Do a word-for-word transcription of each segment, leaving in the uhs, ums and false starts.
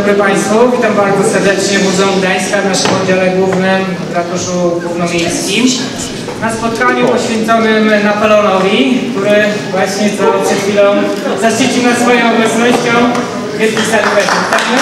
dobry Państwu, witam bardzo serdecznie w Muzeum Gdańska w naszym oddziale głównym w ratuszu głównomiejskim na spotkaniu poświęconym Napoleonowi, który właśnie co przed chwilą zaszczycił nas swoją obecnością. Wielki serdecznie witamy.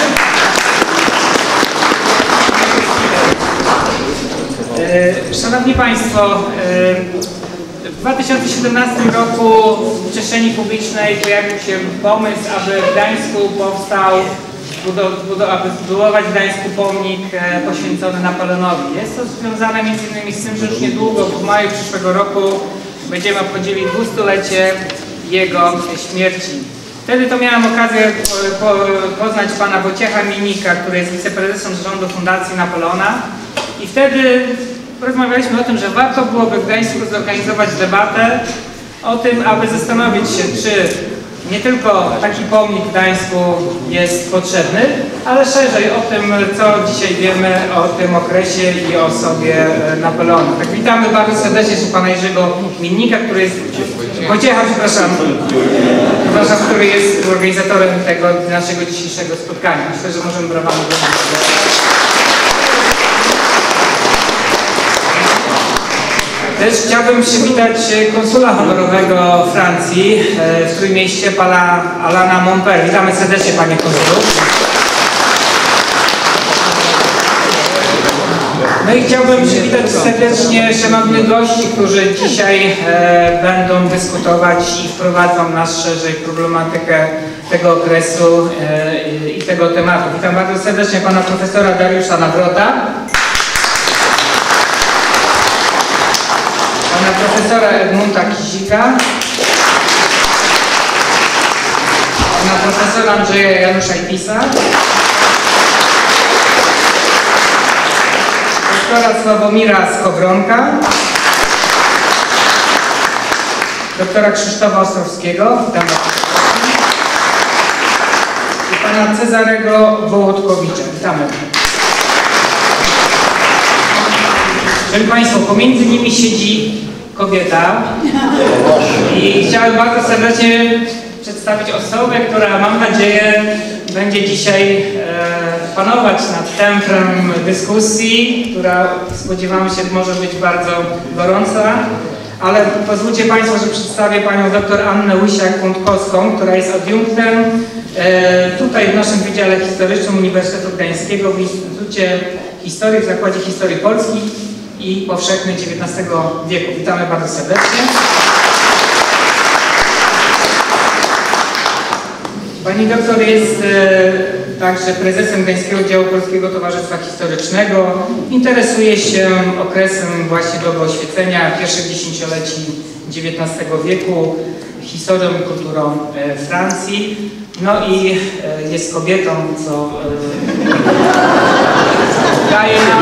Szanowni Państwo, w dwa tysiące siedemnastym roku w przestrzeni publicznej pojawił się pomysł, aby w Gdańsku powstał, aby zbudować w Gdańsku pomnik poświęcony Napoleonowi. Jest to związane między innymi z tym, że już niedługo, w maju przyszłego roku, będziemy obchodzili dwustulecie jego śmierci. Wtedy to miałem okazję poznać pana Wojciecha Minnika, który jest wiceprezesem zarządu Fundacji Napoleona, i wtedy rozmawialiśmy o tym, że warto byłoby w Gdańsku zorganizować debatę o tym, aby zastanowić się, czy nie tylko taki pomnik w Gdańsku jest potrzebny, ale szerzej o tym, co dzisiaj wiemy o tym okresie i o osobie Napoleona. Tak, witamy bardzo serdecznie pana Jerzego Minnika, który jest, Wojciecha, przepraszam, przepraszam, który jest organizatorem tego naszego dzisiejszego spotkania. Myślę, że możemy brawami wybrać. Też chciałbym przywitać konsula honorowego Francji w Trójmieście, pana Alana Monper. Witamy serdecznie, panie konsulu. No i chciałbym przywitać serdecznie szanownych gości, którzy dzisiaj e, będą dyskutować i wprowadzą nas szerzej w problematykę tego okresu e, i, i tego tematu. Witam bardzo serdecznie pana profesora Dariusza Nawrota, pana profesora Edmunda Kizika, pana profesora Andrzeja Janusza Ipisa, doktora Sławomira Skowronka, doktora Krzysztofa Ostrowskiego, witam i pana Cezarego Wołodkowicza. Witamy. Szanowni Państwo, pomiędzy nimi siedzi kobieta i chciałem bardzo serdecznie przedstawić osobę, która, mam nadzieję, będzie dzisiaj e, panować nad temprem dyskusji, która, spodziewamy się, może być bardzo gorąca, ale pozwólcie Państwo, że przedstawię panią dr Annę Łysiak-Kłątkowską, która jest adiunktem e, tutaj w naszym Wydziale Historycznym Uniwersytetu Gdańskiego w Instytucie Historii w Zakładzie Historii Polski i Powszechnej dziewiętnastego wieku. Witamy bardzo serdecznie. Pani doktor jest e, także prezesem Gdańskiego Działu Polskiego Towarzystwa Historycznego. Interesuje się okresem właśnie doby oświecenia, pierwszych dziesięcioleci dziewiętnastego wieku, historią i kulturą e, Francji. No i e, jest kobietą, co e, daje nam...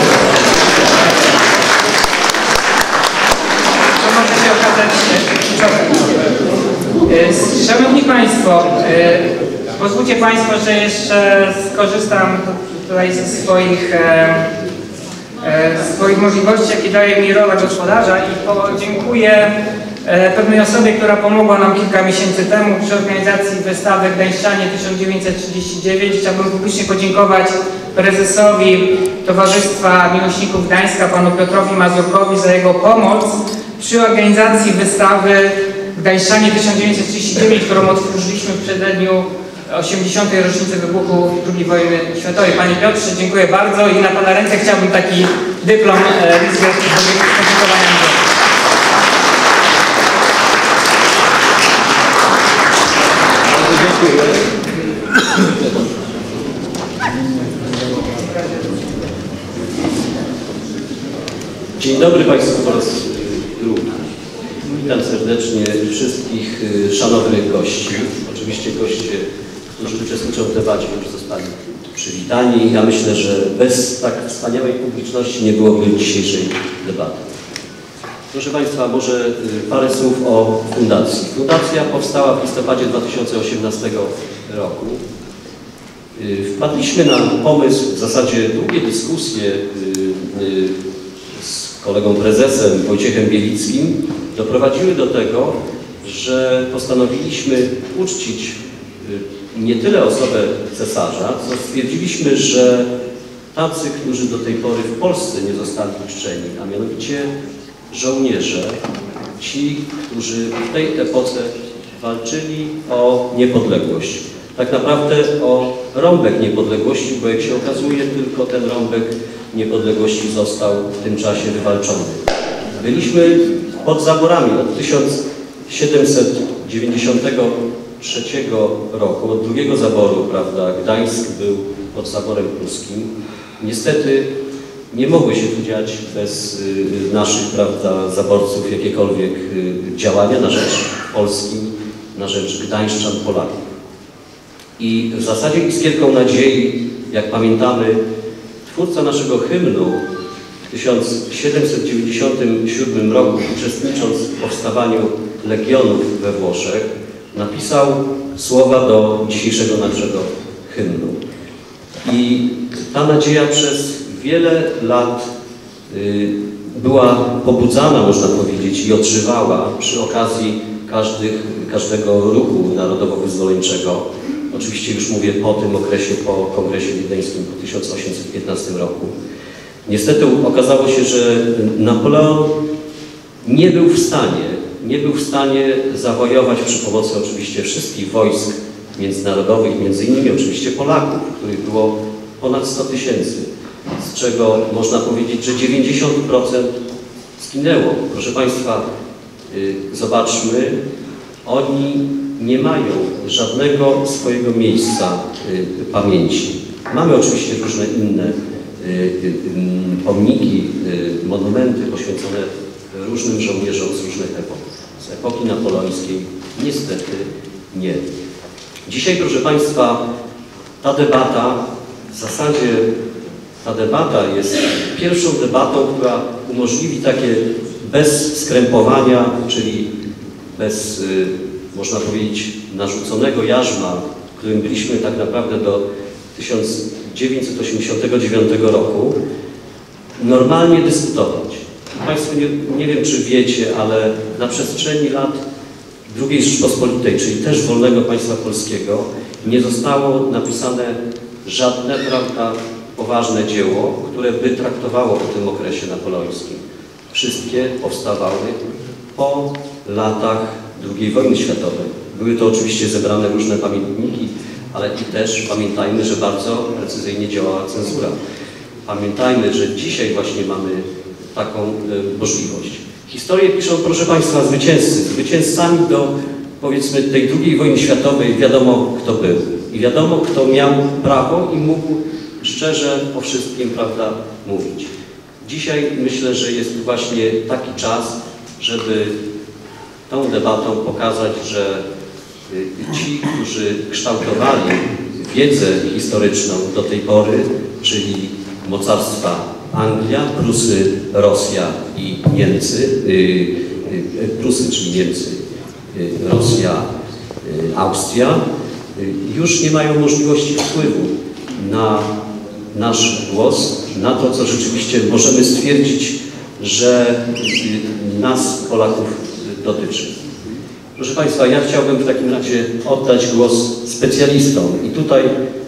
To może się okazać trochę. Szanowni Państwo, pozwólcie Państwo, że jeszcze skorzystam tutaj ze swoich, swoich możliwości, jakie daje mi rola gospodarza, i podziękuję pewnej osobie, która pomogła nam kilka miesięcy temu przy organizacji wystawy Gdańszczanie tysiąc dziewięćset trzydzieści dziewięć. Chciałbym publicznie podziękować prezesowi Towarzystwa Miłośników Gdańska, panu Piotrowi Mazurkowi, za jego pomoc przy organizacji wystawy Gdańszczanie tysiąc dziewięćset trzydzieści dziewięć, którą otworzyliśmy w przededniu osiemdziesiątej rocznicy wybuchu drugiej wojny światowej. Panie Piotrze, dziękuję bardzo i na pana ręce chciałbym taki dyplom e, z podziękowania. Dziękuję. Dzień dobry Państwu po raz drugi. Witam serdecznie wszystkich szanownych gości. Oczywiście goście, którzy uczestniczą w debacie, już zostali przywitani. Ja myślę, że bez tak wspaniałej publiczności nie byłoby dzisiejszej debaty. Proszę Państwa, może parę słów o fundacji. Fundacja powstała w listopadzie dwa tysiące osiemnastego roku. Wpadliśmy na pomysł, w zasadzie długie dyskusje z kolegą prezesem Wojciechem Bielickim doprowadziły do tego, że postanowiliśmy uczcić nie tyle osobę cesarza, co stwierdziliśmy, że tacy, którzy do tej pory w Polsce nie zostali uczczeni, a mianowicie żołnierze, ci, którzy w tej epoce walczyli o niepodległość. Tak naprawdę o rąbek niepodległości, bo jak się okazuje, tylko ten rąbek niepodległości został w tym czasie wywalczony. Byliśmy pod zaborami od tysiąc siedemset dziewięćdziesiątego trzeciego roku, od drugiego zaboru, prawda, Gdańsk był pod zaborem pruskim. Niestety nie mogły się tu dziać bez y, naszych, prawda, zaborców jakiekolwiek y, działania na rzecz Polski, na rzecz Gdańszczan, Polaków. I w zasadzie iskierką nadziei, jak pamiętamy, twórca naszego hymnu w tysiąc siedemset dziewięćdziesiątym siódmym roku, uczestnicząc w powstawaniu legionów we Włoszech, napisał słowa do dzisiejszego naszego hymnu. I ta nadzieja przez wiele lat y, była pobudzana, można powiedzieć, i odżywała przy okazji każdych, każdego ruchu narodowo-wyzwoleńczego. Oczywiście już mówię po tym okresie, po Kongresie Wiedeńskim po tysiąc osiemset piętnastym roku. Niestety okazało się, że Napoleon nie był w stanie, nie był w stanie zawojować przy pomocy oczywiście wszystkich wojsk międzynarodowych, między innymi oczywiście Polaków, których było ponad sto tysięcy, z czego można powiedzieć, że dziewięćdziesiąt procent zginęło. Proszę Państwa, yy, zobaczmy, oni nie mają żadnego swojego miejsca y, pamięci. Mamy oczywiście różne inne y, y, y, pomniki, y, monumenty poświęcone różnym żołnierzom z różnych epok. Z epoki napoleońskiej niestety nie. Dzisiaj, proszę Państwa, ta debata, w zasadzie ta debata jest pierwszą debatą, która umożliwi takie bez skrępowania, czyli bez y, można powiedzieć, narzuconego jarzma, w którym byliśmy tak naprawdę do tysiąc dziewięćset osiemdziesiątego dziewiątego roku, normalnie dyskutować. Państwo nie, nie wiem, czy wiecie, ale na przestrzeni lat drugiej Rzeczpospolitej, czyli też wolnego państwa polskiego, nie zostało napisane żadne, prawda, poważne dzieło, które by traktowało o tym okresie napoleońskim. Wszystkie powstawały po latach drugiej wojny światowej. Były to oczywiście zebrane różne pamiętniki, ale i też pamiętajmy, że bardzo precyzyjnie działała cenzura. Pamiętajmy, że dzisiaj właśnie mamy taką y, możliwość. Historię piszą, proszę Państwa, zwycięzcy. Zwycięzcami do, powiedzmy, tej drugiej wojny światowej wiadomo, kto był. I wiadomo, kto miał prawo i mógł szczerze o wszystkim, prawda, mówić. Dzisiaj myślę, że jest właśnie taki czas, żeby tą debatą pokazać, że ci, którzy kształtowali wiedzę historyczną do tej pory, czyli mocarstwa Anglia, Prusy, Rosja i Niemcy, Prusy, czyli Niemcy, Rosja, Austria, już nie mają możliwości wpływu na nasz głos, na to, co rzeczywiście możemy stwierdzić, że nas, Polaków, dotyczy. Proszę Państwa, ja chciałbym w takim razie oddać głos specjalistom i tutaj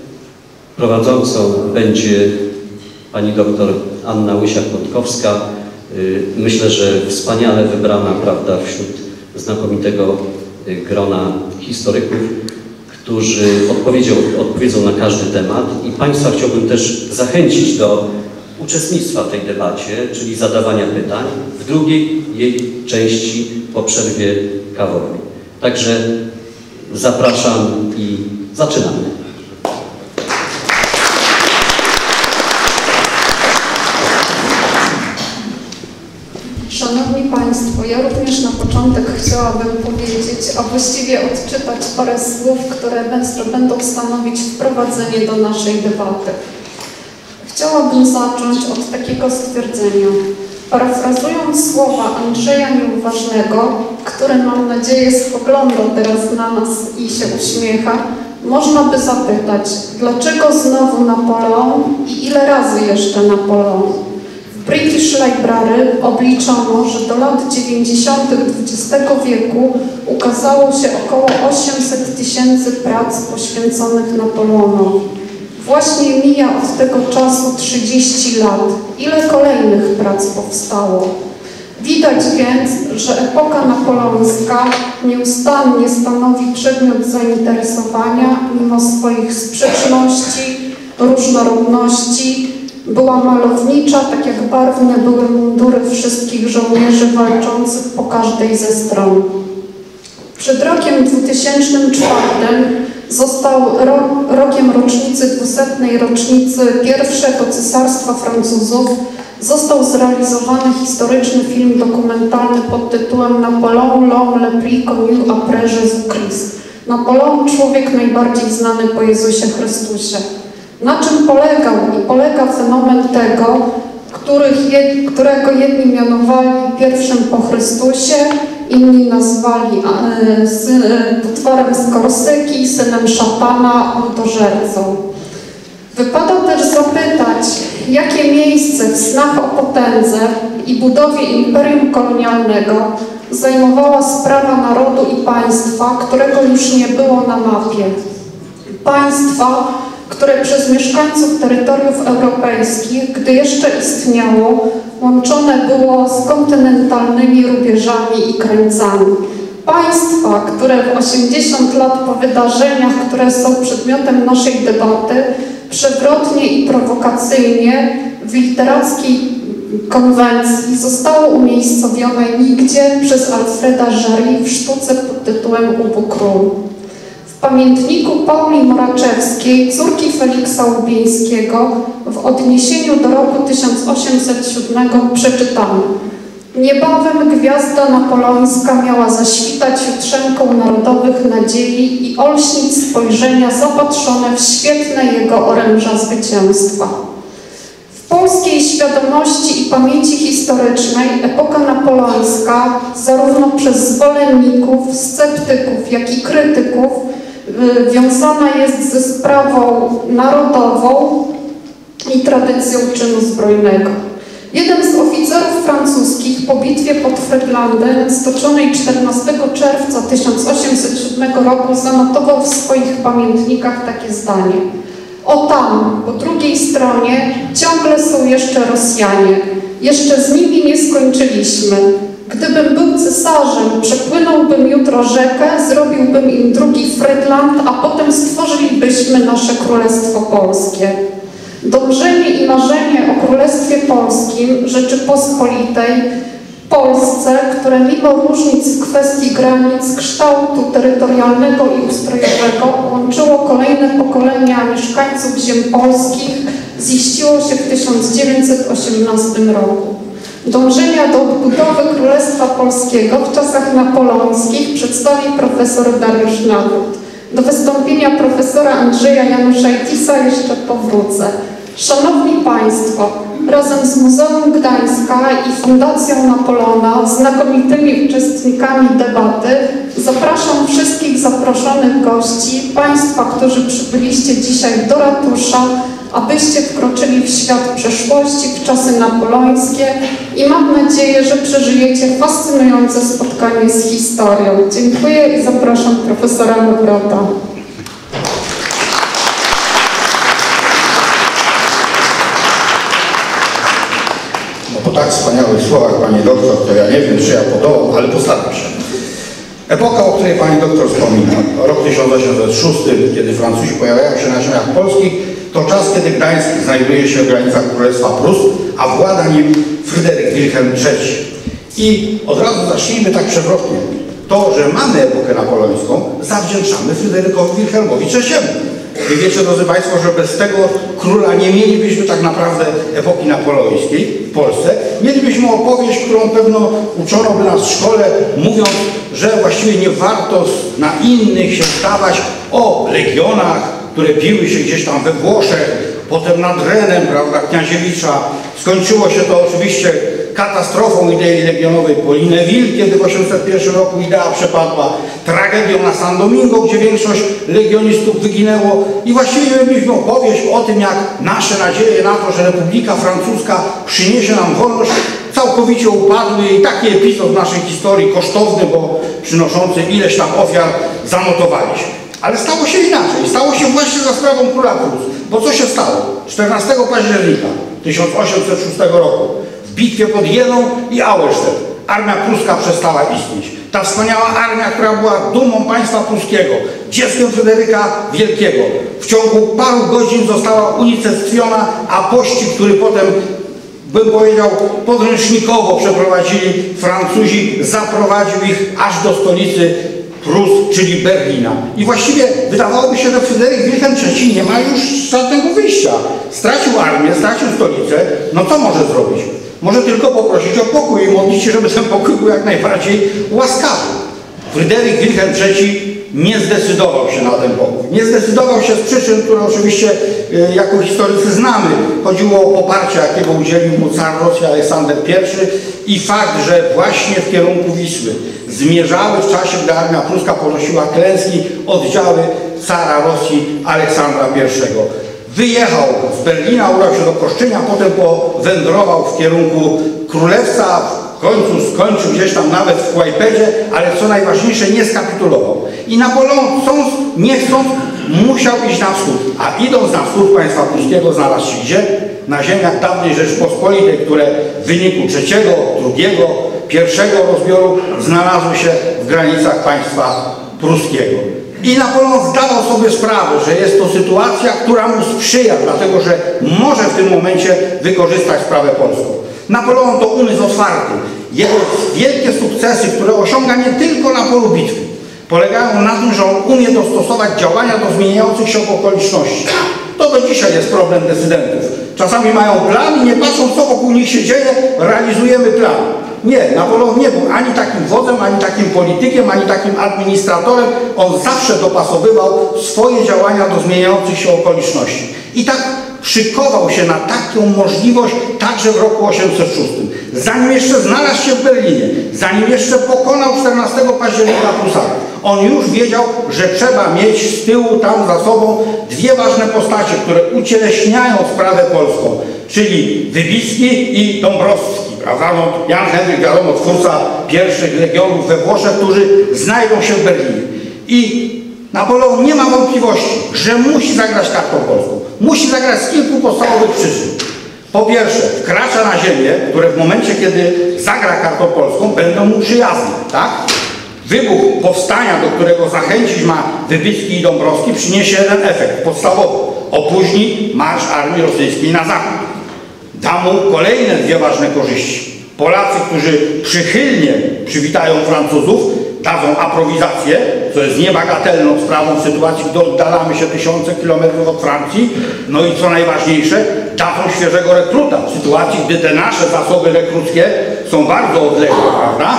prowadzącą będzie pani doktor Anna Łysiak-Pątkowska. Myślę, że wspaniale wybrana, prawda, wśród znakomitego grona historyków, którzy odpowiedzią, odpowiedzą na każdy temat i Państwa chciałbym też zachęcić do uczestnictwa w tej debacie, czyli zadawania pytań w drugiej jej części po przerwie kawowej. Także zapraszam i zaczynamy. Szanowni Państwo, ja również na początek chciałabym powiedzieć, a właściwie odczytać parę słów, które będą stanowić wprowadzenie do naszej debaty. Chciałabym zacząć od takiego stwierdzenia. Parafrazując słowa Andrzeja Nieuważnego, który, mam nadzieję, spogląda teraz na nas i się uśmiecha, można by zapytać, dlaczego znowu Napoleon i ile razy jeszcze Napoleon? W British Library obliczono, że do lat dziewięćdziesiątych dwudziestego wieku ukazało się około osiemset tysięcy prac poświęconych Napoleonowi. Właśnie mija od tego czasu trzydzieści lat. Ile kolejnych prac powstało? Widać więc, że epoka napoleońska nieustannie stanowi przedmiot zainteresowania mimo swoich sprzeczności, różnorodności. Była malownicza, tak jak barwne były mundury wszystkich żołnierzy walczących po każdej ze stron. Przed rokiem dwutysięcznym czwartym został ro, rokiem rocznicy dwusetnej rocznicy pierwszego Cesarstwa Francuzów. Został zrealizowany historyczny film dokumentalny pod tytułem Napoleon l'homme le plus connu après Jésus-Christ. Napoleon, człowiek najbardziej znany po Jezusie Chrystusie. Na czym polegał i polega fenomen tego, których jed, którego jedni mianowali pierwszym po Chrystusie, inni nazwali e, sy, e, potworem z Korsyki, synem szatana, autożercą. Wypada też zapytać, jakie miejsce w snach o potędze i budowie imperium kolonialnego zajmowała sprawa narodu i państwa, którego już nie było na mapie. Państwa, które przez mieszkańców terytoriów europejskich, gdy jeszcze istniało, łączone było z kontynentalnymi rubieżami i krańcami. Państwa, które w osiemdziesiąt lat po wydarzeniach, które są przedmiotem naszej debaty, przewrotnie i prowokacyjnie w literackiej konwencji zostało umiejscowione nigdzie przez Alfreda Jarry w sztuce pod tytułem Ubu Król. W pamiętniku Pauli Moraczewskiej, córki Feliksa Łubieńskiego, w odniesieniu do roku tysiąc osiemset siódmego przeczytamy: niebawem gwiazda napoleońska miała zaświtać jutrzenką narodowych nadziei i olśnić spojrzenia zapatrzone w świetne jego oręża zwycięstwa. W polskiej świadomości i pamięci historycznej epoka napoleońska, zarówno przez zwolenników, sceptyków, jak i krytyków, wiązana jest ze sprawą narodową i tradycją czynu zbrojnego. Jeden z oficerów francuskich po bitwie pod Friedlandem stoczonej czternastego czerwca tysiąc osiemset siódmego roku zanotował w swoich pamiętnikach takie zdanie: o tam, po drugiej stronie ciągle są jeszcze Rosjanie. Jeszcze z nimi nie skończyliśmy. Gdybym był cesarzem, przepłynąłbym jutro rzekę, zrobiłbym im drugi Friedland, a potem stworzylibyśmy nasze Królestwo Polskie. Dążenie i marzenie o Królestwie Polskim, Rzeczypospolitej, Polsce, które mimo różnic w kwestii granic, kształtu terytorialnego i ustrojowego łączyło kolejne pokolenia mieszkańców ziem polskich, ziściło się w tysiąc dziewięćset osiemnastym roku. Dążenia do odbudowy Królestwa Polskiego w czasach napoleońskich przedstawi profesor Dariusz Nawrót. Do wystąpienia profesora Andrzeja Januszajtisa jeszcze powrócę. Szanowni Państwo, razem z Muzeum Gdańska i Fundacją Napoleona, znakomitymi uczestnikami debaty, zapraszam wszystkich zaproszonych gości, Państwa, którzy przybyliście dzisiaj do ratusza, abyście wkroczyli w świat przeszłości, w czasy napoleońskie i mam nadzieję, że przeżyjecie fascynujące spotkanie z historią. Dziękuję i zapraszam profesora Nawrota. No po tak wspaniałych słowach pani doktor, to ja nie wiem, czy ja podołam, ale postaram się. Epoka, o której pani doktor wspomina, rok tysiąc osiemset szósty, kiedy Francuzi pojawiają się na ziemiach polskich, to czas, kiedy Gdańsk znajduje się w granicach Królestwa Prus, a włada nim Fryderyk Wilhelm trzeci. I od razu zacznijmy tak przewrotnie. To, że mamy epokę napoleońską, zawdzięczamy Fryderykowi Wilhelmowi trzeciemu. Wy wiecie, drodzy Państwo, że bez tego króla nie mielibyśmy tak naprawdę epoki napoleońskiej w Polsce. Mielibyśmy opowieść, którą pewno uczono by nas w szkole, mówiąc, że właściwie nie warto na innych się stawać, o legionach, które biły się gdzieś tam we Włoszech, potem nad Renem, prawda, Kniaziewicza. Skończyło się to oczywiście katastrofą idei legionowej Polineville, kiedy w osiemset pierwszym roku idea przepadła, tragedią na San Domingo, gdzie większość legionistów wyginęło i właściwie mieliśmy opowieść o tym, jak nasze nadzieje na to, że Republika Francuska przyniesie nam wolność, całkowicie upadły i taki epizod w naszej historii kosztowny, bo przynoszący ileś tam ofiar zanotowaliśmy. Ale stało się inaczej. Stało się właśnie za sprawą króla Prus. Bo co się stało? czternastego października tysiąc osiemset szóstego roku w bitwie pod Jeną i Auerstedt armia pruska przestała istnieć. Ta wspaniała armia, która była dumą państwa pruskiego, dzieckiem Fryderyka Wielkiego, w ciągu paru godzin została unicestwiona, a pościg, który potem, bym powiedział, podręcznikowo przeprowadzili Francuzi, zaprowadził ich aż do stolicy Prus, czyli Berlina. I właściwie wydawałoby się, że Fryderyk Wilhelm trzeci nie ma już żadnego wyjścia. Stracił armię, stracił stolicę, no co może zrobić? Może tylko poprosić o pokój i modlić się, żeby ten pokój był jak najbardziej łaskawy. Fryderyk Wilhelm trzeci nie zdecydował się na ten pokój. Nie zdecydował się z przyczyn, które oczywiście y, jako historycy znamy. Chodziło o poparcie, jakiego udzielił mu car Rosji Aleksander pierwszy i fakt, że właśnie w kierunku Wisły zmierzały w czasie, gdy armia pruska ponosiła klęski, oddziały cara Rosji Aleksandra pierwszego. Wyjechał z Berlina, udał się do Koszczynia, potem powędrował w kierunku Królewca, w końcu skończył gdzieś tam nawet w Kłajpedzie, ale co najważniejsze, nie skapitulował. I Napoleon, chcąc, nie chcąc, musiał iść na wschód. A idąc na wschód państwa pruskiego, znalazł się gdzie? Na ziemiach dawnej Rzeczpospolitej, które w wyniku trzeciego, drugiego, pierwszego rozbioru znalazły się w granicach państwa pruskiego. I Napoleon zdawał sobie sprawę, że jest to sytuacja, która mu sprzyja, dlatego że może w tym momencie wykorzystać sprawę polską. Napoleon to umysł otwarty. Jego wielkie sukcesy, które osiąga nie tylko na polu bitwy, polegają na tym, że on umie dostosować działania do zmieniających się okoliczności. To do dzisiaj jest problem decydentów. Czasami mają plan i nie patrzą, co wokół nich się dzieje, realizujemy plan. Nie, Napoleon nie był ani takim wodzem, ani takim politykiem, ani takim administratorem. On zawsze dopasowywał swoje działania do zmieniających się okoliczności. I tak szykował się na taką możliwość także w roku osiemset szóstym. Zanim jeszcze znalazł się w Berlinie, zanim jeszcze pokonał czternastego października Prusaków, on już wiedział, że trzeba mieć z tyłu tam za sobą dwie ważne postacie, które ucieleśniają sprawę polską, czyli Wybicki i Dąbrowski, prawda? No, Jan Henryk, wiadomo, twórca pierwszych legionów we Włoszech, którzy znajdą się w Berlinie. I Napoleon nie ma wątpliwości, że musi zagrać kartą polską. Musi zagrać z kilku podstawowych przyczyn. Po pierwsze, wkracza na ziemię, które w momencie, kiedy zagra kartą polską, będą mu przyjazne, tak? Wybuch powstania, do którego zachęcić ma Wybicki i Dąbrowski, przyniesie jeden efekt podstawowy. Opóźni marsz armii rosyjskiej na zachód. Da mu kolejne dwie ważne korzyści. Polacy, którzy przychylnie przywitają Francuzów, dadzą aprowizację, co jest niebagatelną sprawą w sytuacji, gdy oddalamy się tysiące kilometrów od Francji. No i co najważniejsze, dadzą świeżego rekruta w sytuacji, gdy te nasze zasoby rekruckie są bardzo odległe, prawda?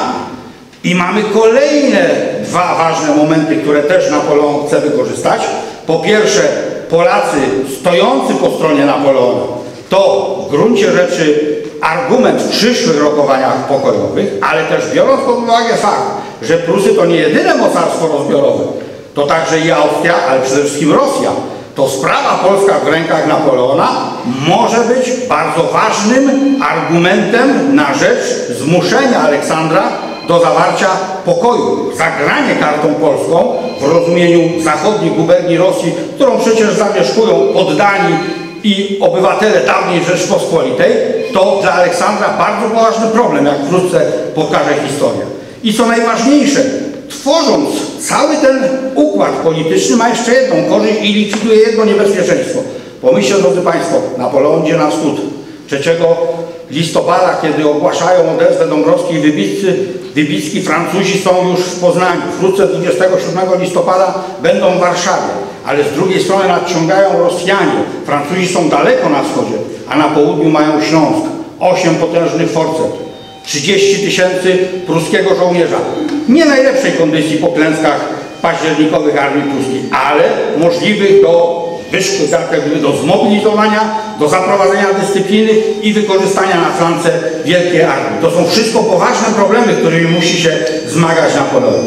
I mamy kolejne dwa ważne momenty, które też Napoleon chce wykorzystać. Po pierwsze, Polacy stojący po stronie Napoleona to w gruncie rzeczy argument w przyszłych rokowaniach pokojowych, ale też biorąc pod uwagę fakt, że Prusy to nie jedyne mocarstwo rozbiorowe, to także i Austria, ale przede wszystkim Rosja. To sprawa polska w rękach Napoleona może być bardzo ważnym argumentem na rzecz zmuszenia Aleksandra do zawarcia pokoju. Zagranie kartą polską w rozumieniu zachodniej guberni Rosji, którą przecież zamieszkują poddani i obywatele dawniej Rzeczpospolitej, to dla Aleksandra bardzo poważny problem, jak wkrótce pokaże historia. I co najważniejsze, tworząc cały ten układ polityczny, ma jeszcze jedną korzyść i likwiduje jedno niebezpieczeństwo. Pomyślcie, drodzy Państwo, Napoleon idzie na wschód. trzeciego listopada, kiedy ogłaszają odezwę Dąbrowski i Wybiccy, Wybicki, Francuzi są już w Poznaniu. Wkrótce dwudziestego siódmego listopada będą w Warszawie. Ale z drugiej strony nadciągają Rosjanie. Francuzi są daleko na wschodzie, a na południu mają Śląsk. Osiem potężnych forcet. trzydzieści tysięcy pruskiego żołnierza. Nie najlepszej kondycji po klęskach październikowych armii pruskiej, ale możliwych do wyszły tak jakby do zmobilizowania, do zaprowadzenia dyscypliny i wykorzystania na flance wielkiej armii. To są wszystko poważne problemy, którymi musi się zmagać Napoleon.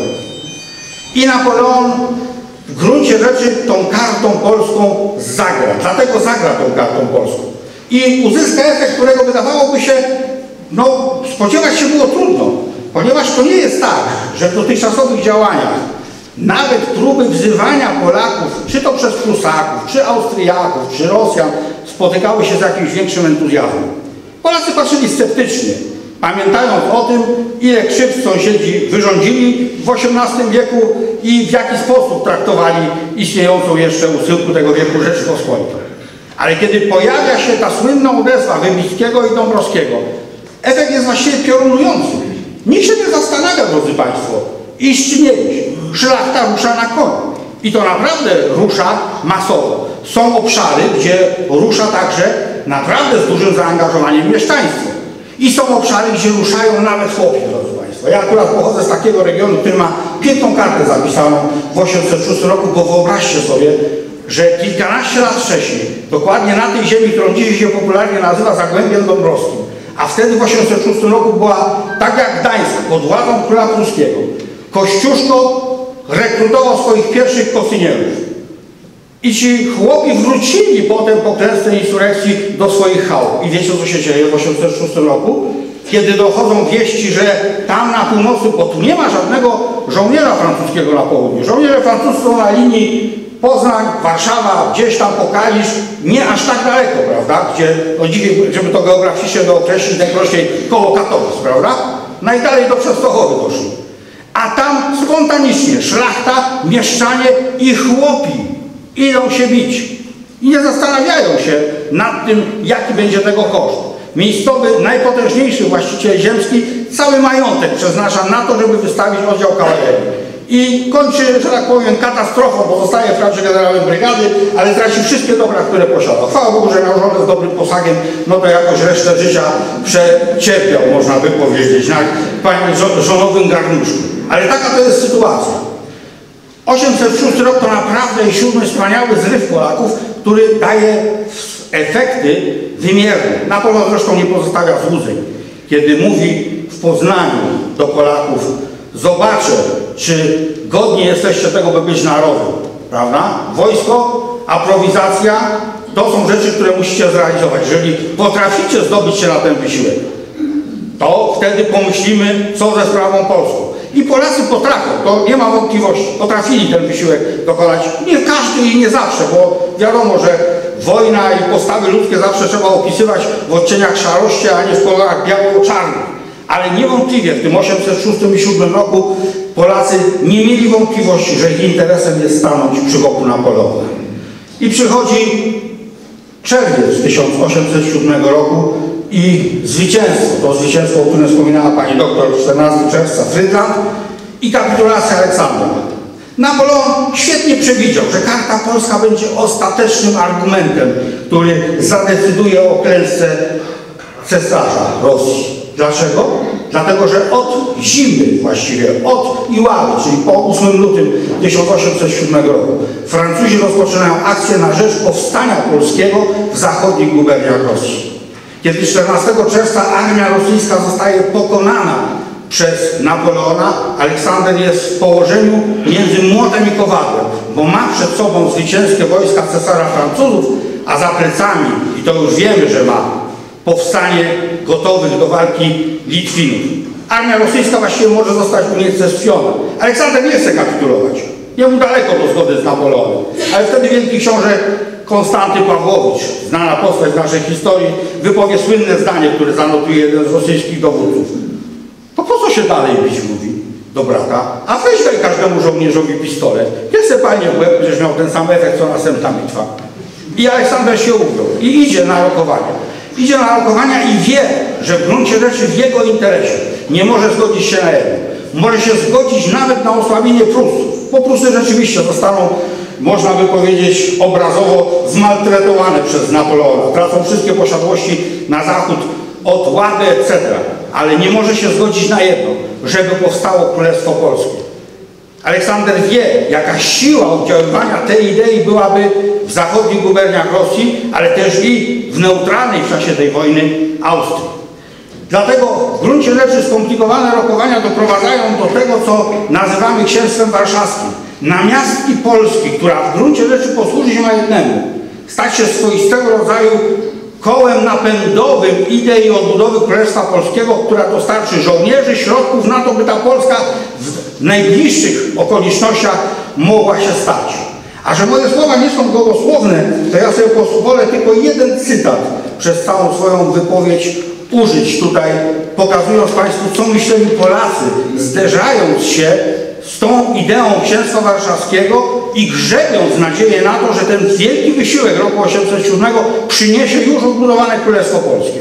I Napoleon w gruncie rzeczy tą kartą polską zagra. Dlatego zagra tą kartą polską. I uzyska efekt, którego wydawałoby się, no spodziewać się było trudno. Ponieważ to nie jest tak, że w dotychczasowych działaniach nawet próby wzywania Polaków, czy to przez Prusaków, czy Austriaków, czy Rosjan, spotykały się z jakimś większym entuzjazmem. Polacy patrzyli sceptycznie, pamiętając o tym, ile krzywd sąsiedzi wyrządzili w osiemnastym wieku i w jaki sposób traktowali istniejącą jeszcze u schyłku tego wieku Rzeczypospolitą. Ale kiedy pojawia się ta słynna odezwa Wybickiego i Dąbrowskiego, efekt jest właściwie piorunujący. Nikt się nie zastanawia, drodzy Państwo, iść nie iść. Szlachta rusza na koń. I to naprawdę rusza masowo. Są obszary, gdzie rusza także naprawdę z dużym zaangażowaniem mieszczaństwo. I są obszary, gdzie ruszają nawet chłopi, drodzy Państwo. Ja akurat pochodzę z takiego regionu, który ma piękną kartę zapisaną w osiemset szóstym roku, bo wyobraźcie sobie, że kilkanaście lat wcześniej, dokładnie na tej ziemi, którą dzisiaj się popularnie nazywa Zagłębiem Dąbrowskim, a wtedy w osiemset szóstym roku była, tak jak Gdańsk, pod władzą króla pruskiego, Kościuszko rekrutował swoich pierwszych kosynierów. I ci chłopi wrócili potem po klęsce insurekcji do swoich chałup. I wiecie, co się dzieje w osiemset szóstym roku? Kiedy dochodzą wieści, że tam na północy, bo tu nie ma żadnego żołnierza francuskiego na południu. Żołnierze francuscy są na linii Poznań, Warszawa, gdzieś tam po Kalisz, nie aż tak daleko, prawda? Gdzie, no dzisiaj, żeby to geograficznie dookreślić, najprościej koło Katowic, prawda? Najdalej do Częstochowy doszli. A tam spontanicznie szlachta, mieszczanie i chłopi idą się bić. I nie zastanawiają się nad tym, jaki będzie tego koszt. Miejscowy, najpotężniejszy właściciel ziemski cały majątek przeznacza na to, żeby wystawić oddział kawalerii. I kończy, że tak powiem, katastrofą, bo zostaje wprawdzie generałem brygady, ale traci wszystkie dobra, które posiadał. Chwała Bogu, że miał żonę z dobrym posagiem, no to jakoś resztę życia przecierpiał, można by powiedzieć, na żonowym garnuszku. Ale taka to jest sytuacja. osiemset szósty rok to naprawdę i siódmy wspaniały zryw Polaków, który daje efekty wymierne. Napoleon zresztą nie pozostawia złudzeń, kiedy mówi w Poznaniu do Polaków: zobaczę, czy godni jesteście tego, by być narodem, prawda? Wojsko, aprowizacja to są rzeczy, które musicie zrealizować. Jeżeli potraficie zdobyć się na ten wysiłek, to wtedy pomyślimy, co ze sprawą polską. I Polacy potrafią, to nie ma wątpliwości, potrafili ten wysiłek dokonać. Nie każdy i nie zawsze, bo wiadomo, że wojna i postawy ludzkie zawsze trzeba opisywać w odcieniach szarości, a nie w kolorach biało-czarnych. Ale niewątpliwie w tym osiemset szóstym i siódmym roku Polacy nie mieli wątpliwości, że ich interesem jest stanąć przy boku Napoleona. I przychodzi czerwiec tysiąc osiemset siódmego roku i zwycięstwo, to zwycięstwo, o którym wspominała pani doktor, czternastego czerwca, Frydland i kapitulacja Aleksandra. Napoleon świetnie przewidział, że karta polska będzie ostatecznym argumentem, który zadecyduje o klęsce cesarza Rosji. Dlaczego? Dlatego, że od zimy właściwie, od Iławy, czyli po ósmym lutym tysiąc osiemset siódmego roku, Francuzi rozpoczynają akcję na rzecz powstania polskiego w zachodnich guberniach Rosji. Kiedy czternastego czerwca armia rosyjska zostaje pokonana przez Napoleona, Aleksander jest w położeniu między młotem i kowadłem, bo ma przed sobą zwycięskie wojska cesarza Francuzów, a za plecami, i to już wiemy, że ma, powstanie gotowych do walki Litwinów. Armia rosyjska właściwie może zostać unicestwiona. Aleksander nie chce kapitulować. Jemu daleko do zgody z Napoleonem. Ale wtedy wielki książę Konstanty Pawłowicz, znana postać w naszej historii, wypowie słynne zdanie, które zanotuje jeden z rosyjskich dowódców. To po co się dalej bić, mówi do brata? A weź daj każdemu żołnierzowi pistolet. Niech se palnie w łeb, będziesz miał ten sam efekt, co następna bitwa. I Aleksander się ubrał i idzie na rokowania. Idzie na rokowania i wie, że w gruncie rzeczy w jego interesie nie może zgodzić się na jedno. Może się zgodzić nawet na osłabienie Prusów. Bo Prusy rzeczywiście zostaną, można by powiedzieć, obrazowo zmaltretowane przez Napoleona. Tracą wszystkie posiadłości na zachód od Łady, et cetera. Ale nie może się zgodzić na jedno, żeby powstało Królestwo Polskie. Aleksander wie, jaka siła oddziaływania tej idei byłaby w zachodnich guberniach Rosji, ale też i w neutralnej w czasie tej wojny Austrii. Dlatego w gruncie rzeczy skomplikowane rokowania doprowadzają do tego, co nazywamy Księstwem Warszawskim. Namiastki Polski, która w gruncie rzeczy posłużyć ma jednemu, stać się swoistego rodzaju kołem napędowym idei odbudowy Królestwa Polskiego, która dostarczy żołnierzy, środków na to, by ta Polska w najbliższych okolicznościach mogła się stać. A że moje słowa nie są gołosłowne, to ja sobie pozwolę tylko jeden cytat przez całą swoją wypowiedź użyć tutaj, pokazując Państwu, co myśleli Polacy, zderzając się z tą ideą Księstwa Warszawskiego i grzebiąc nadzieję na to, że ten wielki wysiłek roku osiemset siódmego przyniesie już odbudowane Królestwo Polskie.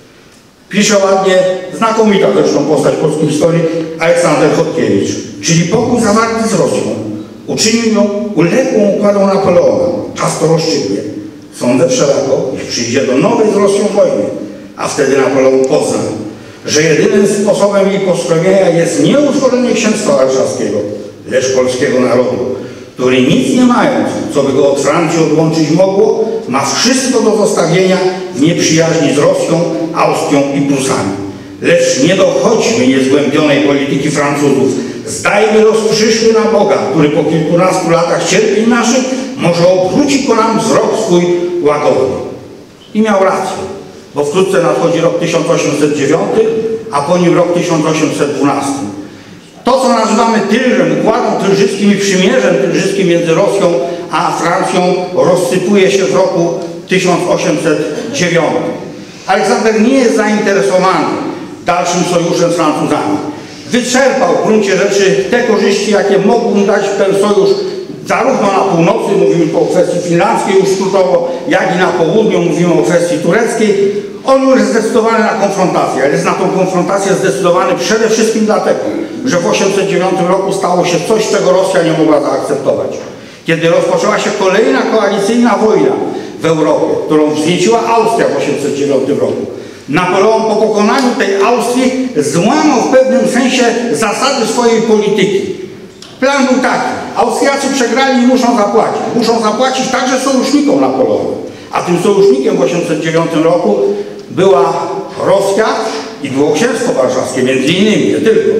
Pisze ładnie, znakomita zresztą postać polskiej historii, Aleksander Chodkiewicz. Czyli pokój zawarty z Rosją uczynił ją uległą układom Napoleona. Czas to rozstrzygnie. Sądzę wszelako, iż przyjdzie do nowej z Rosją wojny, a wtedy Napoleon pozna, że jedynym sposobem jej poskromienia jest nie utworzenie Księstwa Warszawskiego, lecz polskiego narodu, który nic nie mając, co by go od Francji odłączyć mogło, ma wszystko do zostawienia w nieprzyjaźni z Rosją, Austrią i Prusami. Lecz nie dochodźmy niezgłębionej polityki Francuzów. Zdajmy los przyszły na Boga, który po kilkunastu latach cierpień naszych może obróci ku nam wzrok swój łagodny. I miał rację, bo wkrótce nadchodzi rok tysiąc osiemset dziewiąty, a po nim rok tysiąc osiemset dwunasty. To, co nazywamy Tylżem, układem tylżyskim i przymierzem tylżyskim między Rosją a Francją, rozsypuje się w roku tysiąc osiemset dziewiątym. Aleksander nie jest zainteresowany dalszym sojuszem z Francuzami. Wyczerpał w gruncie rzeczy te korzyści, jakie mógł mu dać ten sojusz zarówno na północy, mówimy tu o kwestii finlandzkiej już skrótowo, jak i na południu, mówimy o kwestii tureckiej. On już jest zdecydowany na konfrontację, ale jest na tą konfrontację zdecydowany przede wszystkim dlatego, że w tysiąc osiemset dziewiątym roku stało się coś, czego Rosja nie mogła zaakceptować. Kiedy rozpoczęła się kolejna koalicyjna wojna w Europie, którą wznieciła Austria w tysiąc osiemset dziewiątym roku, Napoleon po pokonaniu tej Austrii złamał w pewnym sensie zasady swojej polityki. Plan był taki: Austriacy przegrali i muszą zapłacić. Muszą zapłacić także sojusznikom Napoleona. A tym sojusznikiem w tysiąc osiemset dziewiątym roku była Rosja i było Księstwo Warszawskie, między innymi, nie tylko.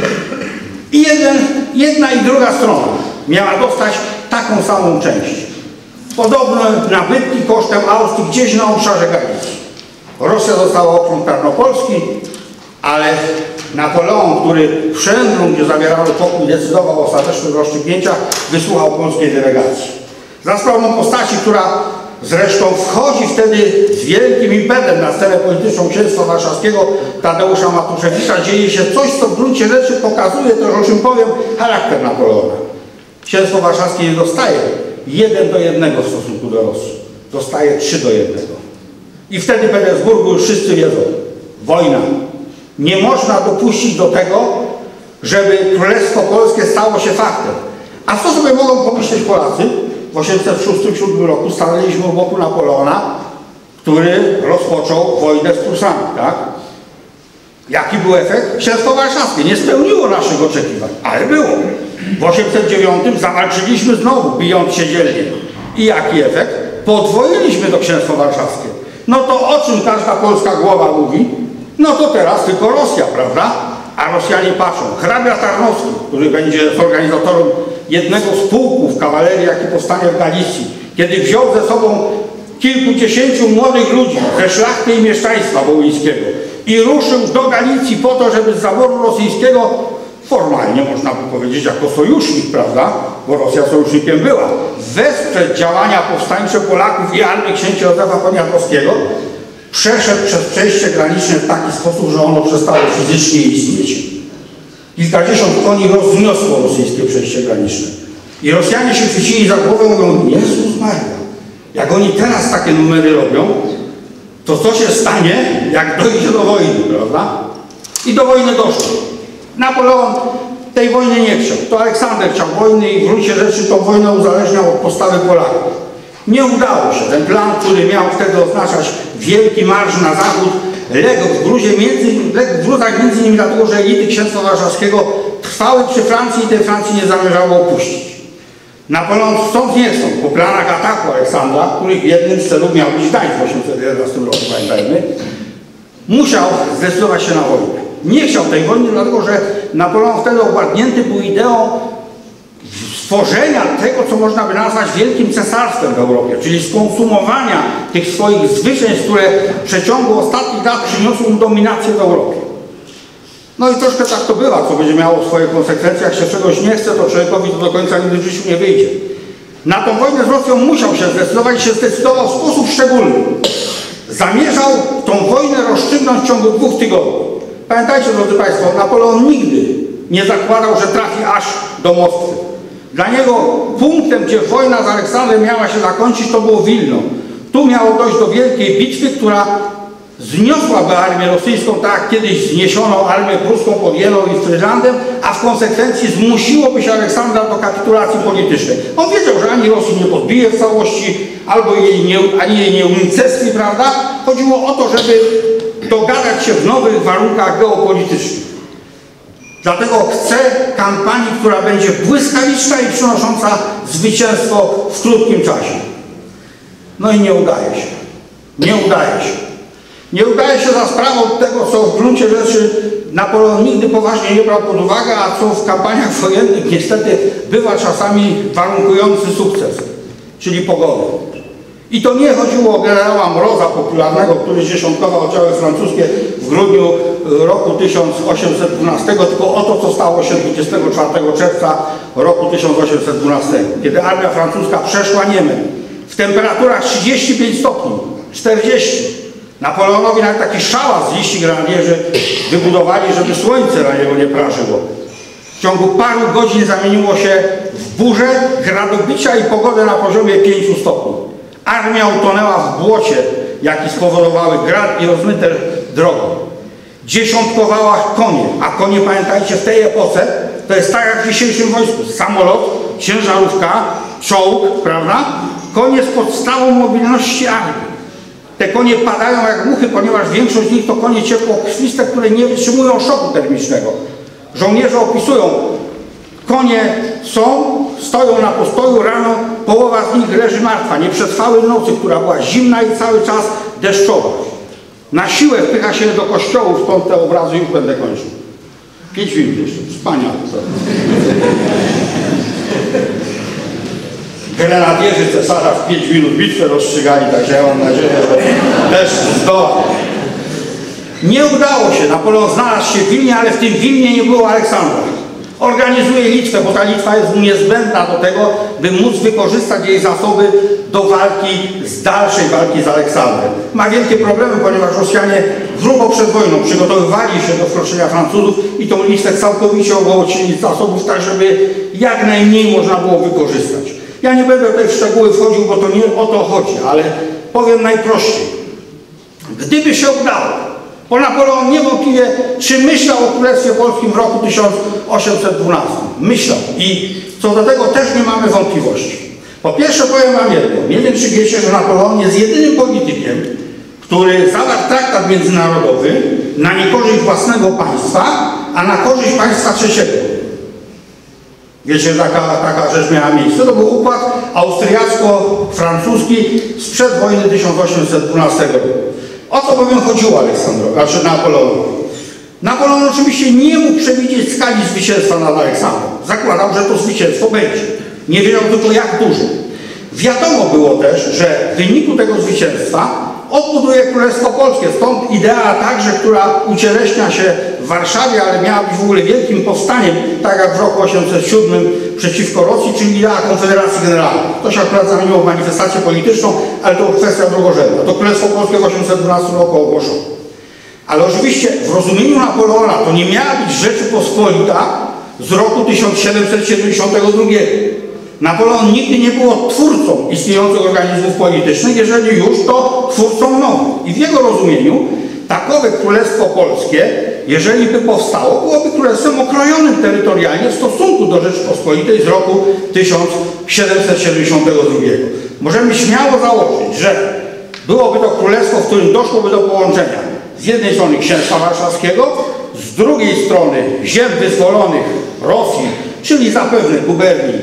I jeden, jedna i druga strona miała dostać taką samą część. Podobne nabytki kosztem Austrii gdzieś na obszarze Galicji. Rosja dostała okrąg Tarnopolski, ale Napoleon, który w Szendrum, gdzie zabierano pokój, decydował o ostatecznych rozstrzygnięciach, wysłuchał polskiej delegacji. Za sprawą postaci, która zresztą wchodzi wtedy z wielkim impetem na scenę polityczną Księstwa Warszawskiego, Tadeusza Matuszewicza, dzieje się coś, co w gruncie rzeczy pokazuje też, o czym powiem, charakter Napoleona. Księstwo Warszawskie nie dostaje jeden do jednego w stosunku do Rosji. Dostaje trzy do jednego. I wtedy w Petersburgu już wszyscy wiedzą: wojna. Nie można dopuścić do tego, żeby Królestwo Polskie stało się faktem. A co sobie mogą pomyśleć Polacy? W tysiąc osiemset szóstym do tysiąc osiemset siódmym roku stanęliśmy u boku Napoleona, który rozpoczął wojnę z Prusami, tak? Jaki był efekt? Księstwo Warszawskie nie spełniło naszych oczekiwań, ale było. W tysiąc osiemset dziewiątym zawalczyliśmy znowu, bijąc się dzielnie. I jaki efekt? Podwoiliśmy to Księstwo Warszawskie. No to o czym każda polska głowa mówi? No to teraz tylko Rosja, prawda? A Rosjanie patrzą. Hrabia Tarnowski, który będzie organizatorem jednego z pułków kawalerii, jaki powstanie w Galicji, kiedy wziął ze sobą kilkudziesięciu młodych ludzi ze szlachty i mieszczaństwa wołyńskiego i ruszył do Galicji po to, żeby z zaboru rosyjskiego, formalnie można by powiedzieć jako sojusznik, prawda, bo Rosja sojusznikiem była, wesprzeć działania powstańcze Polaków i armii księcia Józefa Poniatowskiego, przeszedł przez przejście graniczne w taki sposób, że ono przestało fizycznie istnieć. Kilkadziesiąt koni rozniosło rosyjskie przejście graniczne. I Rosjanie się chwycili za głowę i mówią: Jezus Maria, jak oni teraz takie numery robią, to co się stanie, jak dojdzie do wojny, prawda? I do wojny doszło. Napoleon tej wojny nie chciał. To Aleksander chciał wojny i w gruncie rzeczy tą wojnę uzależniał od postawy Polaków. Nie udało się. Ten plan, który miał wtedy oznaczać wielki marsz na zachód, legł w gruzie między, legł w gruzach między innymi dlatego, że elity Księstwa Warszawskiego trwały trwały przy Francji i tej Francji nie zamierzało opuścić. Napoleon stąd nie chcąc, po planach ataku Aleksandra, których jednym z celów miał być Gdańsk w osiemset jedenastym roku, pamiętajmy, musiał zdecydować się na wojnę. Nie chciał tej wojny, dlatego że Napoleon wtedy obładnięty był ideą stworzenia tego, co można by nazwać wielkim cesarstwem w Europie, czyli skonsumowania tych swoich zwycięstw, które w przeciągu ostatnich lat przyniosły mu dominację w Europie. No i troszkę tak to bywa, co będzie miało swoje konsekwencje. Jak się czegoś nie chce, to człowiekowi to do końca nigdy w życiu nie wyjdzie. Na tą wojnę z Rosją musiał się zdecydować i się zdecydował w sposób szczególny. Zamierzał tą wojnę rozstrzygnąć w ciągu dwóch tygodni. Pamiętajcie, drodzy Państwo, Napoleon nigdy nie zakładał, że trafi aż do Moskwy. Dla niego punktem, gdzie wojna z Aleksandrem miała się zakończyć, to było Wilno. Tu miało dojść do wielkiej bitwy, która zniosłaby armię rosyjską, tak jak kiedyś zniesiono armię pruską pod Jeno i Frydlandem, a w konsekwencji zmusiłoby się Aleksandra do kapitulacji politycznej. On wiedział, że ani Rosji nie podbije w całości, albo jej nie, ani jej nie unicestwi, prawda? Chodziło o to, żeby dogadać się w nowych warunkach geopolitycznych. Dlatego chce kampanii, która będzie błyskawiczna i przynosząca zwycięstwo w krótkim czasie. No i nie udaje się. Nie udaje się. Nie udaje się za sprawą tego, co w gruncie rzeczy Napoleon nigdy poważnie nie brał pod uwagę, a co w kampaniach wojennych niestety bywa czasami warunkujący sukces, czyli pogodę. I to nie chodziło o generała Mroza popularnego, który dziesiątkował oddziały francuskie w grudniu roku tysiąc osiemset dwunastego, tylko o to, co stało się dwudziestego czwartego czerwca roku tysiąc osiemset dwunastego, kiedy armia francuska przeszła Niemen w temperaturach trzydzieści pięć stopni, czterdzieści. Napoleonowi nawet taki szałas z liści grenadierzy wybudowali, żeby słońce na niego nie prażyło. W ciągu paru godzin zamieniło się w burzę, gradobicia i pogodę na poziomie pięciu stopni. Armia utonęła w błocie, jaki spowodowały grad i rozmyte drogi. Dziesiątkowała konie, a konie, pamiętajcie, w tej epoce to jest tak jak w dzisiejszym wojsku. Samolot, ciężarówka, czołg, prawda? Konie z podstawą mobilności armii. Te konie padają jak muchy, ponieważ większość z nich to konie ciepłokrwiste, które nie wytrzymują szoku termicznego. Żołnierze opisują, konie są, stoją na postoju, rano połowa z nich leży martwa, nie przetrwały nocy, która była zimna i cały czas deszczowa. Na siłę wpycha się do kościołów, stąd te obrazy, już będę kończył. Pięć minut jeszcze, wspaniale. Grenadierzy cesarza w pięć minut bitwę rozstrzygali, także ja mam nadzieję, że też zdoła. Nie udało się, Napoleon znalazł się w Wilnie, ale w tym Wilnie nie było Aleksandra. Organizuje Litwę, bo ta Litwa jest mu niezbędna do tego, by móc wykorzystać jej zasoby do walki, z dalszej walki z Aleksandrem. Ma wielkie problemy, ponieważ Rosjanie grubo przed wojną przygotowywali się do wkroczenia Francuzów i tą Litwę całkowicie ogołocili z zasobów, tak żeby jak najmniej można było wykorzystać. Ja nie będę tutaj w szczegóły wchodził, bo to nie o to chodzi, ale powiem najprościej. Gdyby się udało, bo Napoleon niewątpliwie, czy myślał o Królestwie Polskim w roku tysiąc osiemset dwunastym? Myślał. I co do tego też nie mamy wątpliwości. Po pierwsze powiem wam jedno. Nie wiem, czy wiecie, że Napoleon jest jedynym politykiem, który zawarł traktat międzynarodowy na niekorzyść własnego państwa, a na korzyść państwa trzeciego. Wiecie, taka, taka rzecz miała miejsce. To był układ austriacko-francuski sprzed wojny tysiąc osiemset dwunastego roku. O co bowiem chodziło Aleksandrowi, znaczy Napoleonowi? Napoleon oczywiście nie mógł przewidzieć skali zwycięstwa nad Aleksandrem. Zakładał, że to zwycięstwo będzie. Nie wiedział tylko jak duże. Wiadomo było też, że w wyniku tego zwycięstwa odbuduje Królestwo Polskie. Stąd idea także, która ucieleśnia się w Warszawie, ale miała być w ogóle wielkim powstaniem, tak jak w roku osiemset siódmym przeciwko Rosji, czyli idea Konfederacji Generalnej. To się akurat zamieniło w manifestację polityczną, ale to kwestia drugorzędna. To Królestwo Polskie w osiemset dwunastym roku ogłoszono. Ale oczywiście w rozumieniu Napoleona to nie miała być Rzeczypospolita z roku tysiąc siedemset siedemdziesiątego drugiego. Napoleon nigdy nie był twórcą istniejących organizmów politycznych, jeżeli już, to twórcą nowych. I w jego rozumieniu takowe Królestwo Polskie, jeżeli by powstało, byłoby królestwem okrojonym terytorialnie w stosunku do Rzeczypospolitej z roku tysiąc siedemset siedemdziesiątego drugiego. Możemy śmiało założyć, że byłoby to królestwo, w którym doszłoby do połączenia z jednej strony Księstwa Warszawskiego, z drugiej strony ziem wyzwolonych Rosji, czyli zapewne guberni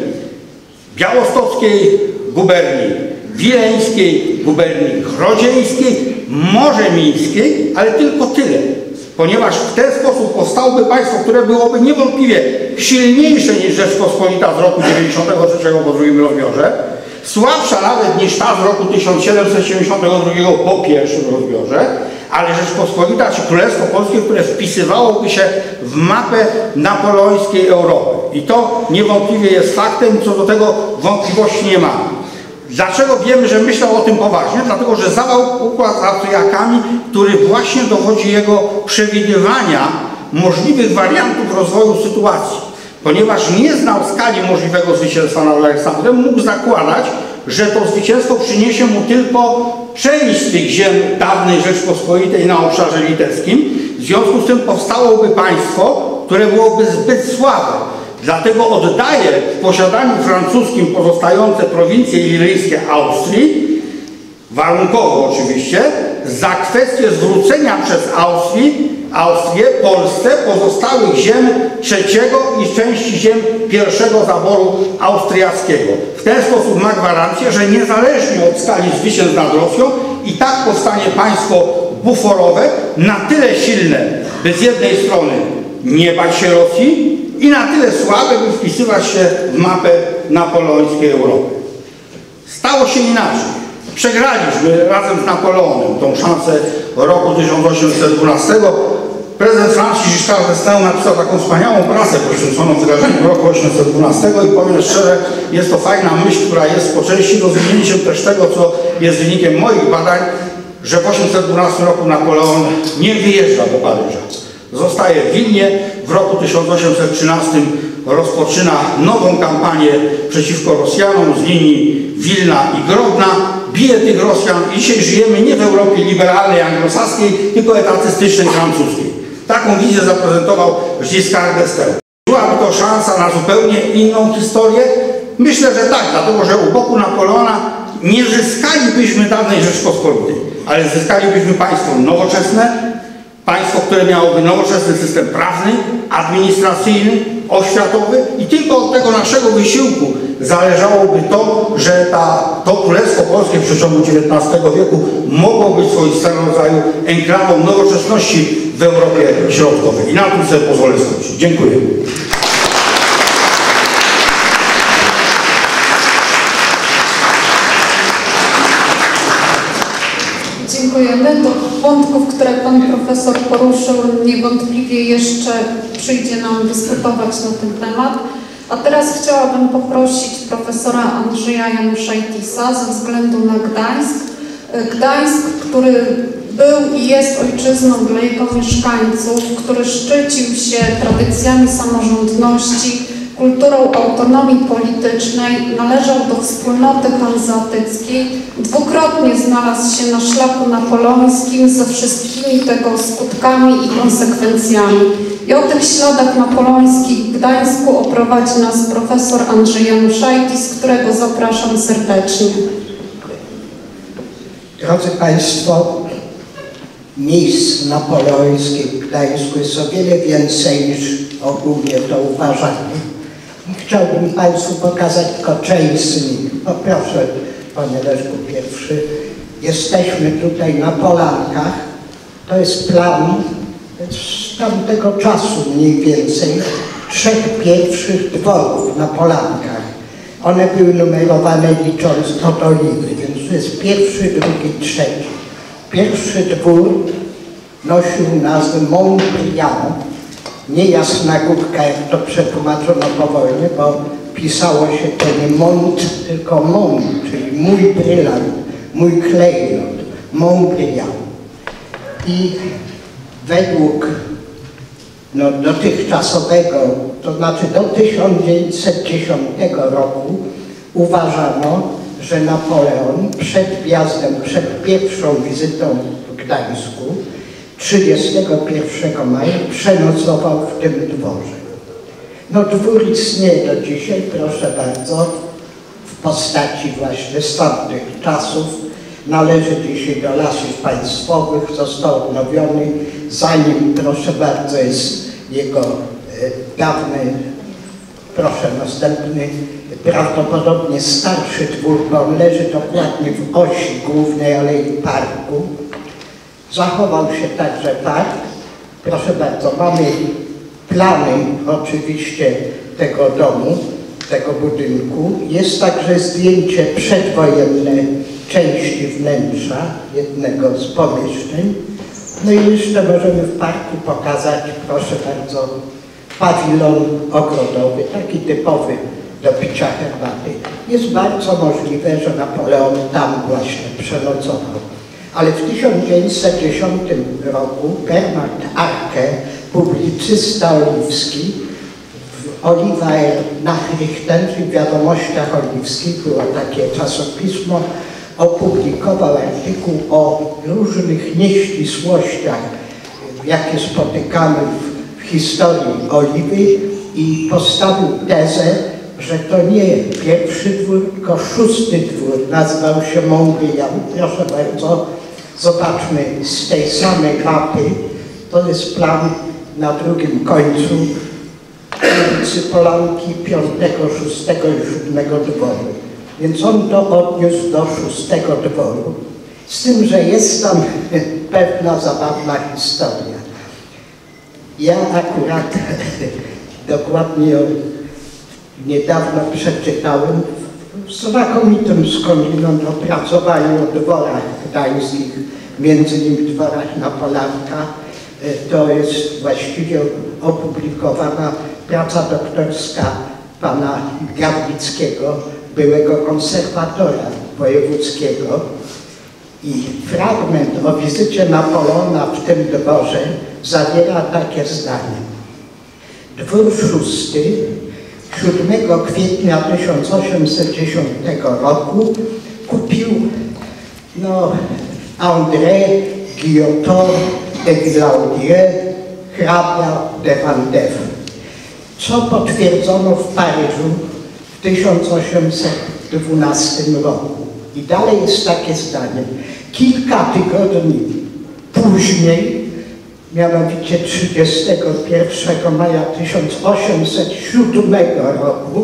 białostockiej, guberni wileńskiej, guberni grodzieńskiej, może mińskiej, ale tylko tyle. Ponieważ w ten sposób powstałoby państwo, które byłoby niewątpliwie silniejsze niż Rzeczpospolita z roku dziewięćdziesiątego trzeciego po drugim rozbiorze, słabsza nawet niż ta z roku tysiąc siedemset siedemdziesiątego drugiego po pierwszym rozbiorze, ale Rzeczpospolita czy Królestwo Polskie, które wpisywałoby się w mapę napoleońskiej Europy. I to niewątpliwie jest faktem, co do tego wątpliwości nie ma. Dlaczego wiemy, że myślał o tym poważnie? Dlatego, że zawał układ z Austriakami, który właśnie dowodzi jego przewidywania możliwych wariantów rozwoju sytuacji. Ponieważ nie znał skali możliwego zwycięstwa nad Aleksandrem, mógł zakładać, że to zwycięstwo przyniesie mu tylko część z tych ziem dawnej Rzeczpospolitej na obszarze litewskim. W związku z tym powstałoby państwo, które byłoby zbyt słabe. Dlatego oddaje w posiadaniu francuskim pozostające prowincje iliryjskie Austrii, warunkowo oczywiście, za kwestię zwrócenia przez Austrii, Austrię Polsce pozostałych ziem trzeciego i części ziem pierwszego zaboru austriackiego. W ten sposób ma gwarancję, że niezależnie od skali zwycięstw nad Rosją i tak powstanie państwo buforowe, na tyle silne, by z jednej strony nie bać się Rosji, i na tyle słabe, by wpisywać się w mapę napoleońskiej Europy. Stało się inaczej. Przegraliśmy razem z Napoleonem tą szansę roku tysiąc osiemset dwunastego. Prezydent Francji Giscard d'Estaing napisał taką wspaniałą prasę poświęconą wydarzeniu roku tysiąc osiemset dwunastego i powiem szczerze, jest to fajna myśl, która jest po części rozwinięciem też tego, co jest wynikiem moich badań, że w tysiąc osiemset dwunastym roku Napoleon nie wyjeżdża do Paryża. Zostaje w Wilnie, w roku tysiąc osiemset trzynastym rozpoczyna nową kampanię przeciwko Rosjanom z linii Wilna i Grodna, bije tych Rosjan i dzisiaj żyjemy nie w Europie liberalnej, anglosaskiej, tylko etatystycznej, francuskiej. Taką wizję zaprezentował Giscard d'Estaing. Byłaby to szansa na zupełnie inną historię? Myślę, że tak, dlatego że u boku Napoleona nie zyskalibyśmy dawnej Rzeczpospolitej, ale zyskalibyśmy państwo nowoczesne, państwo, które miałoby nowoczesny system prawny, administracyjny, oświatowy i tylko od tego naszego wysiłku zależałoby to, że ta, to Królestwo Polskie w przeciągu dziewiętnastego wieku mogło być swoistego rodzaju enklawą nowoczesności w Europie Środkowej. I na tym sobie pozwolę skończyć. Dziękuję. Dziękujemy. Do wątków, które Pan Profesor poruszył, niewątpliwie jeszcze przyjdzie nam dyskutować na ten temat. A teraz chciałabym poprosić profesora Andrzeja Januszajtisa ze względu na Gdańsk. Gdańsk, który był i jest ojczyzną dla jego mieszkańców, który szczycił się tradycjami samorządności, kulturą autonomii politycznej, należał do wspólnoty hanzeatyckiej, dwukrotnie znalazł się na szlaku napoleońskim ze wszystkimi tego skutkami i konsekwencjami. I o tych śladach napoleońskich w Gdańsku oprowadzi nas profesor Andrzej Januszajtis, którego zapraszam serdecznie. Drodzy Państwo, miejsc napoleońskich w Gdańsku jest o wiele więcej niż ogólnie to uważamy. I chciałbym Państwu pokazać tylko część z nich. Poproszę, Panie Leszku, pierwszy. Jesteśmy tutaj na Polankach. To jest plan z tamtego czasu mniej więcej trzech pierwszych dworów na Polankach. One były numerowane licząc do doliny, więc to jest pierwszy, drugi, trzeci. Pierwszy dwór nosił nazwę Montbriand, nie Jasna Górka, jak to przetłumaczono po wojnie, bo pisało się to nie Mont, tylko Mont, czyli mój brylant, mój klejnot, Montbriand. I według no, dotychczasowego, to znaczy do tysiąc dziewięćset dziesiątego roku uważano, że Napoleon przed wjazdem, przed pierwszą wizytą w Gdańsku trzydziestego pierwszego maja przenocował w tym dworze. No dwór istnieje do dzisiaj, proszę bardzo, w postaci właśnie z tamtych czasów. Należy dzisiaj do Lasów Państwowych, został odnowiony, zanim, proszę bardzo, jest jego e, dawny Proszę, następny, prawdopodobnie starszy dwór, bo on leży dokładnie w osi głównej Alei Parku. Zachował się także park. Proszę bardzo, mamy plany oczywiście tego domu, tego budynku. Jest także zdjęcie przedwojenne części wnętrza jednego z pomieszczeń. No i jeszcze możemy w parku pokazać, proszę bardzo, pawilon ogrodowy, taki typowy do picia herbaty. Jest bardzo możliwe, że Napoleon tam właśnie przenocował. Ale w tysiąc dziewięćset dziesiątym roku Bernard Arke, publicysta oliwski, w Oliver Nachrichten, czyli w Wiadomościach Oliwskich, było takie czasopismo, opublikował artykuł o różnych nieścisłościach, jakie spotykamy w historii oliwy i postawił tezę, że to nie pierwszy dwór, tylko szósty dwór nazywał się Montbriand. Proszę bardzo, zobaczmy z tej samej mapy. To jest plan na drugim końcu ulicy Polanki piątego, szóstego i siódmego dworu. Więc on to odniósł do szóstego dworu. Z tym, że jest tam pewna zabawna historia. Ja akurat dokładnie niedawno przeczytałem w znakomitym skądinąd opracowaniu o dworach gdańskich, między innymi dworach na Polanka. To jest właściwie opublikowana praca doktorska pana Gawlickiego, byłego konserwatora wojewódzkiego. I fragment o wizycie Napoleona w tym dworze zawiera takie zdanie. Dwór szósty siódmego kwietnia tysiąc osiemset dziesiątego roku kupił no, André Guillotot de Villaudier, hrabia de Vandeff, co potwierdzono w Paryżu w tysiąc osiemset dwunastym roku. I dalej jest takie zdanie. Kilka tygodni później, mianowicie trzydziestego pierwszego maja tysiąc osiemset siódmego roku,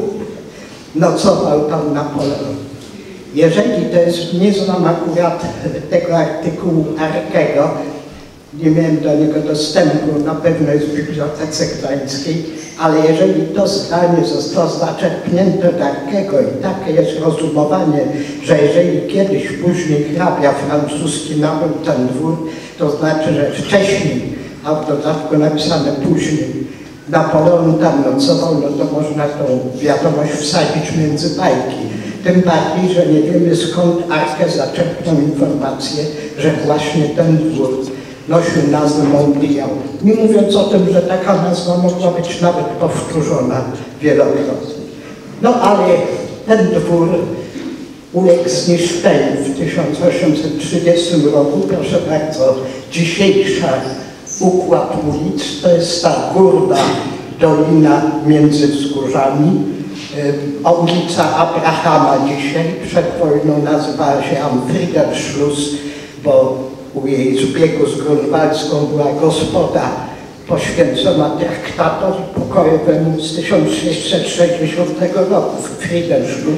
nocował tam Napoleon. Jeżeli to jest, nie znam akurat tego artykułu Arkego, nie miałem do niego dostępu, na pewno jest w Bibliotece Gdańskiej, ale jeżeli to zdanie zostało zaczerpnięte od Arkego i takie jest rozumowanie, że jeżeli kiedyś później hrabia francuski nabył ten dwór, to znaczy, że wcześniej, a w dodatku napisane później, Napoleon tam nocował, no to można tą wiadomość wsadzić między bajki. Tym bardziej, że nie wiemy, skąd Arke zaczerpnął informację, że właśnie ten dwór nosił nazwę Montbriand. Nie mówiąc o tym, że taka nazwa mogła być nawet powtórzona wielokrotnie. No ale ten dwór uległ zniszczeniu w tysiąc osiemset trzydziestym roku. Proszę bardzo, dzisiejsza układ ulic to jest ta górna dolina między wzgórzami. O, ulica Abrahama dzisiaj, przed wojną nazywała się Am Friedrichschluss, bo u jej zbiegu z Grunwaldzką była gospoda poświęcona traktatowi pokojowemu z tysiąc sześćset sześćdziesiątego roku w Friedrichschluss.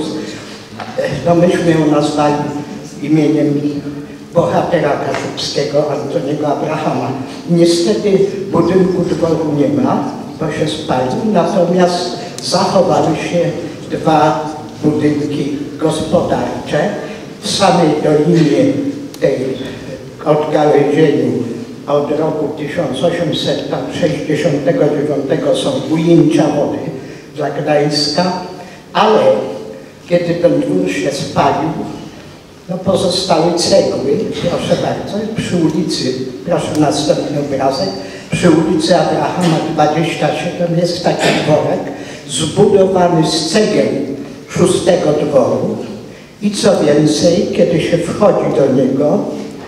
No myśmy ją nazwali imieniem bohatera kaszubskiego, Antoniego Abrahama. Niestety budynku dworu nie ma, bo się spalił, natomiast zachowały się dwa budynki gospodarcze w samej dolinie tej odgałęzieniu od roku tysiąc osiemset sześćdziesiątego dziewiątego są ujęcia wody dla Gdańska, ale kiedy ten dwór się spalił, no pozostały cegły, proszę bardzo, przy ulicy, proszę następny obrazek, przy ulicy Abrahama dwadzieścia siedem jest taki dworek zbudowany z cegieł szóstego dworu i co więcej, kiedy się wchodzi do niego,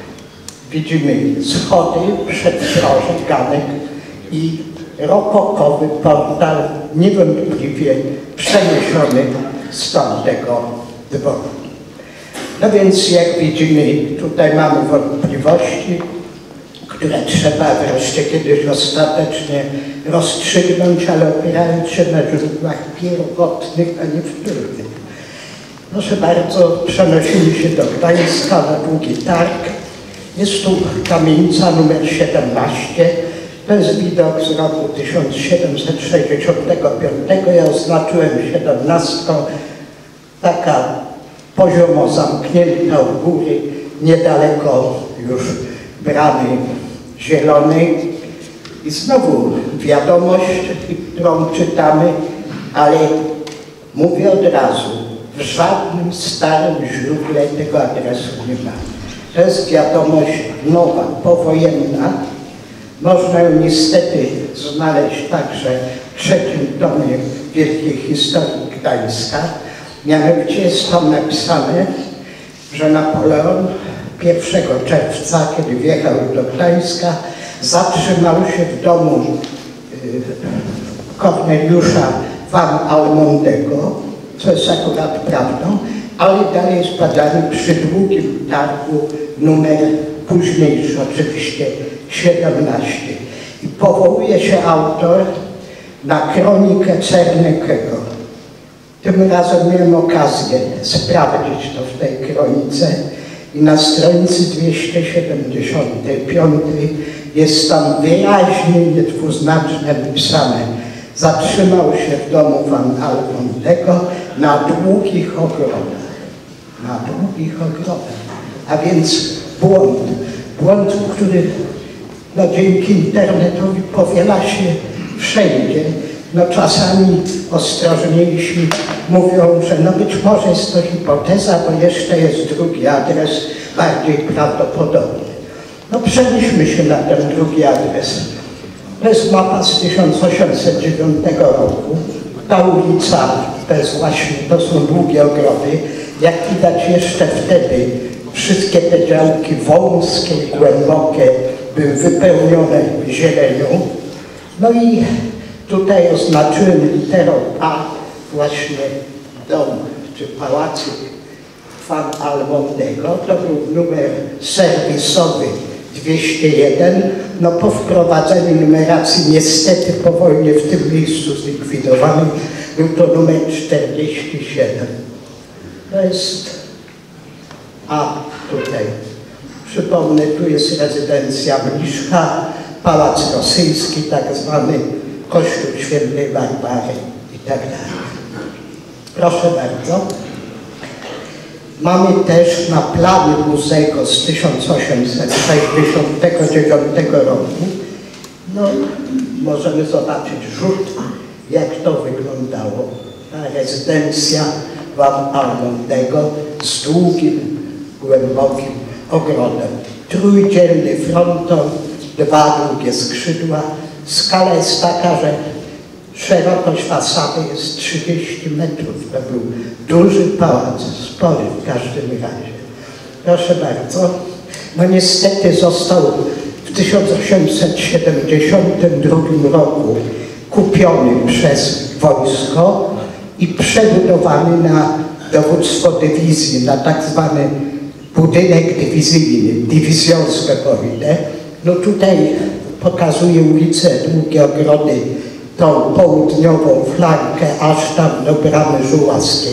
widzimy schody, przedproże, ganek i rokokowy portal niewątpliwie przeniesiony z tamtego dworu. No więc jak widzimy, tutaj mamy wątpliwości, które trzeba wreszcie kiedyś ostatecznie rozstrzygnąć, ale opierając się na źródłach pierwotnych, a nie wtórnych. Proszę bardzo, przenosimy się do Gdańska na Długi Targ. Jest tu kamienica numer siedemnaście. To jest widok z roku tysiąc siedemset sześćdziesiątego piątego. Ja oznaczyłem siedemnastką, taka poziomo zamknięta u góry, niedaleko już Bramy Zielonej. I znowu wiadomość, którą czytamy, ale mówię od razu, w żadnym starym źródle tego adresu nie ma. To jest wiadomość nowa, powojenna. Można ją niestety znaleźć także w trzecim tomie Wielkiej Historii Gdańska. Mianowicie jest tam napisane, że Napoleon pierwszego czerwca, kiedy wjechał do Gdańska, zatrzymał się w domu Korneliusza van Almondego, co jest akurat prawdą, ale dalej jest podany przy Długim Targu numer późniejszy, oczywiście siedemnaście. I powołuje się autor na kronikę Cernekego. Tym razem miałem okazję sprawdzić to w tej kronice i na stronicy dwieście siedemdziesiątej piątej jest tam wyraźnie, niedwuznacznie napisane: zatrzymał się w domu van Almondego na Długich Ogrodach. Na Długich Ogrodach. A więc błąd. Błąd, który no, dzięki internetowi powiela się wszędzie. No czasami ostrożniejsi mówią, że no być może jest to hipoteza, bo jeszcze jest drugi adres, bardziej prawdopodobny. No przenieśmy się na ten drugi adres. To jest mapa z tysiąc osiemset dziewiątego roku. Ta ulica, to jest właśnie, to są Długie Ogrody. Jak widać jeszcze wtedy wszystkie te działki wąskie i głębokie były wypełnione zielenią. No i tutaj oznaczyłem literą A właśnie dom czy pałacyk van Almondego. To był numer serwisowy dwieście jeden. No po wprowadzeniu numeracji niestety po wojnie w tym miejscu zlikwidowanym był to numer czterdzieści siedem. To jest A tutaj. Przypomnę, tu jest rezydencja Mniszka, Pałac Rosyjski, tak zwany Kościół Świętej Barbary i tak dalej. Proszę bardzo. Mamy też na planie Buzego z tysiąc osiemset sześćdziesiątego dziewiątego roku, no możemy zobaczyć rzut, jak to wyglądało. Ta rezydencja van Almondego z długim, głębokim ogrodem. Trójdzielny fronton, dwa długie skrzydła. Skala jest taka, że szerokość fasady jest trzydzieści metrów. To był duży pałac, spory w każdym razie. Proszę bardzo. No niestety został w tysiąc osiemset siedemdziesiątym drugim roku kupiony przez wojsko i przebudowany na dowództwo dywizji, na tak zwany budynek dywizyjny, Divisionsgebäude. No tutaj pokazuje ulicę Długie Ogrody, tą południową flankę, aż tam do Bramy Żuławskiej.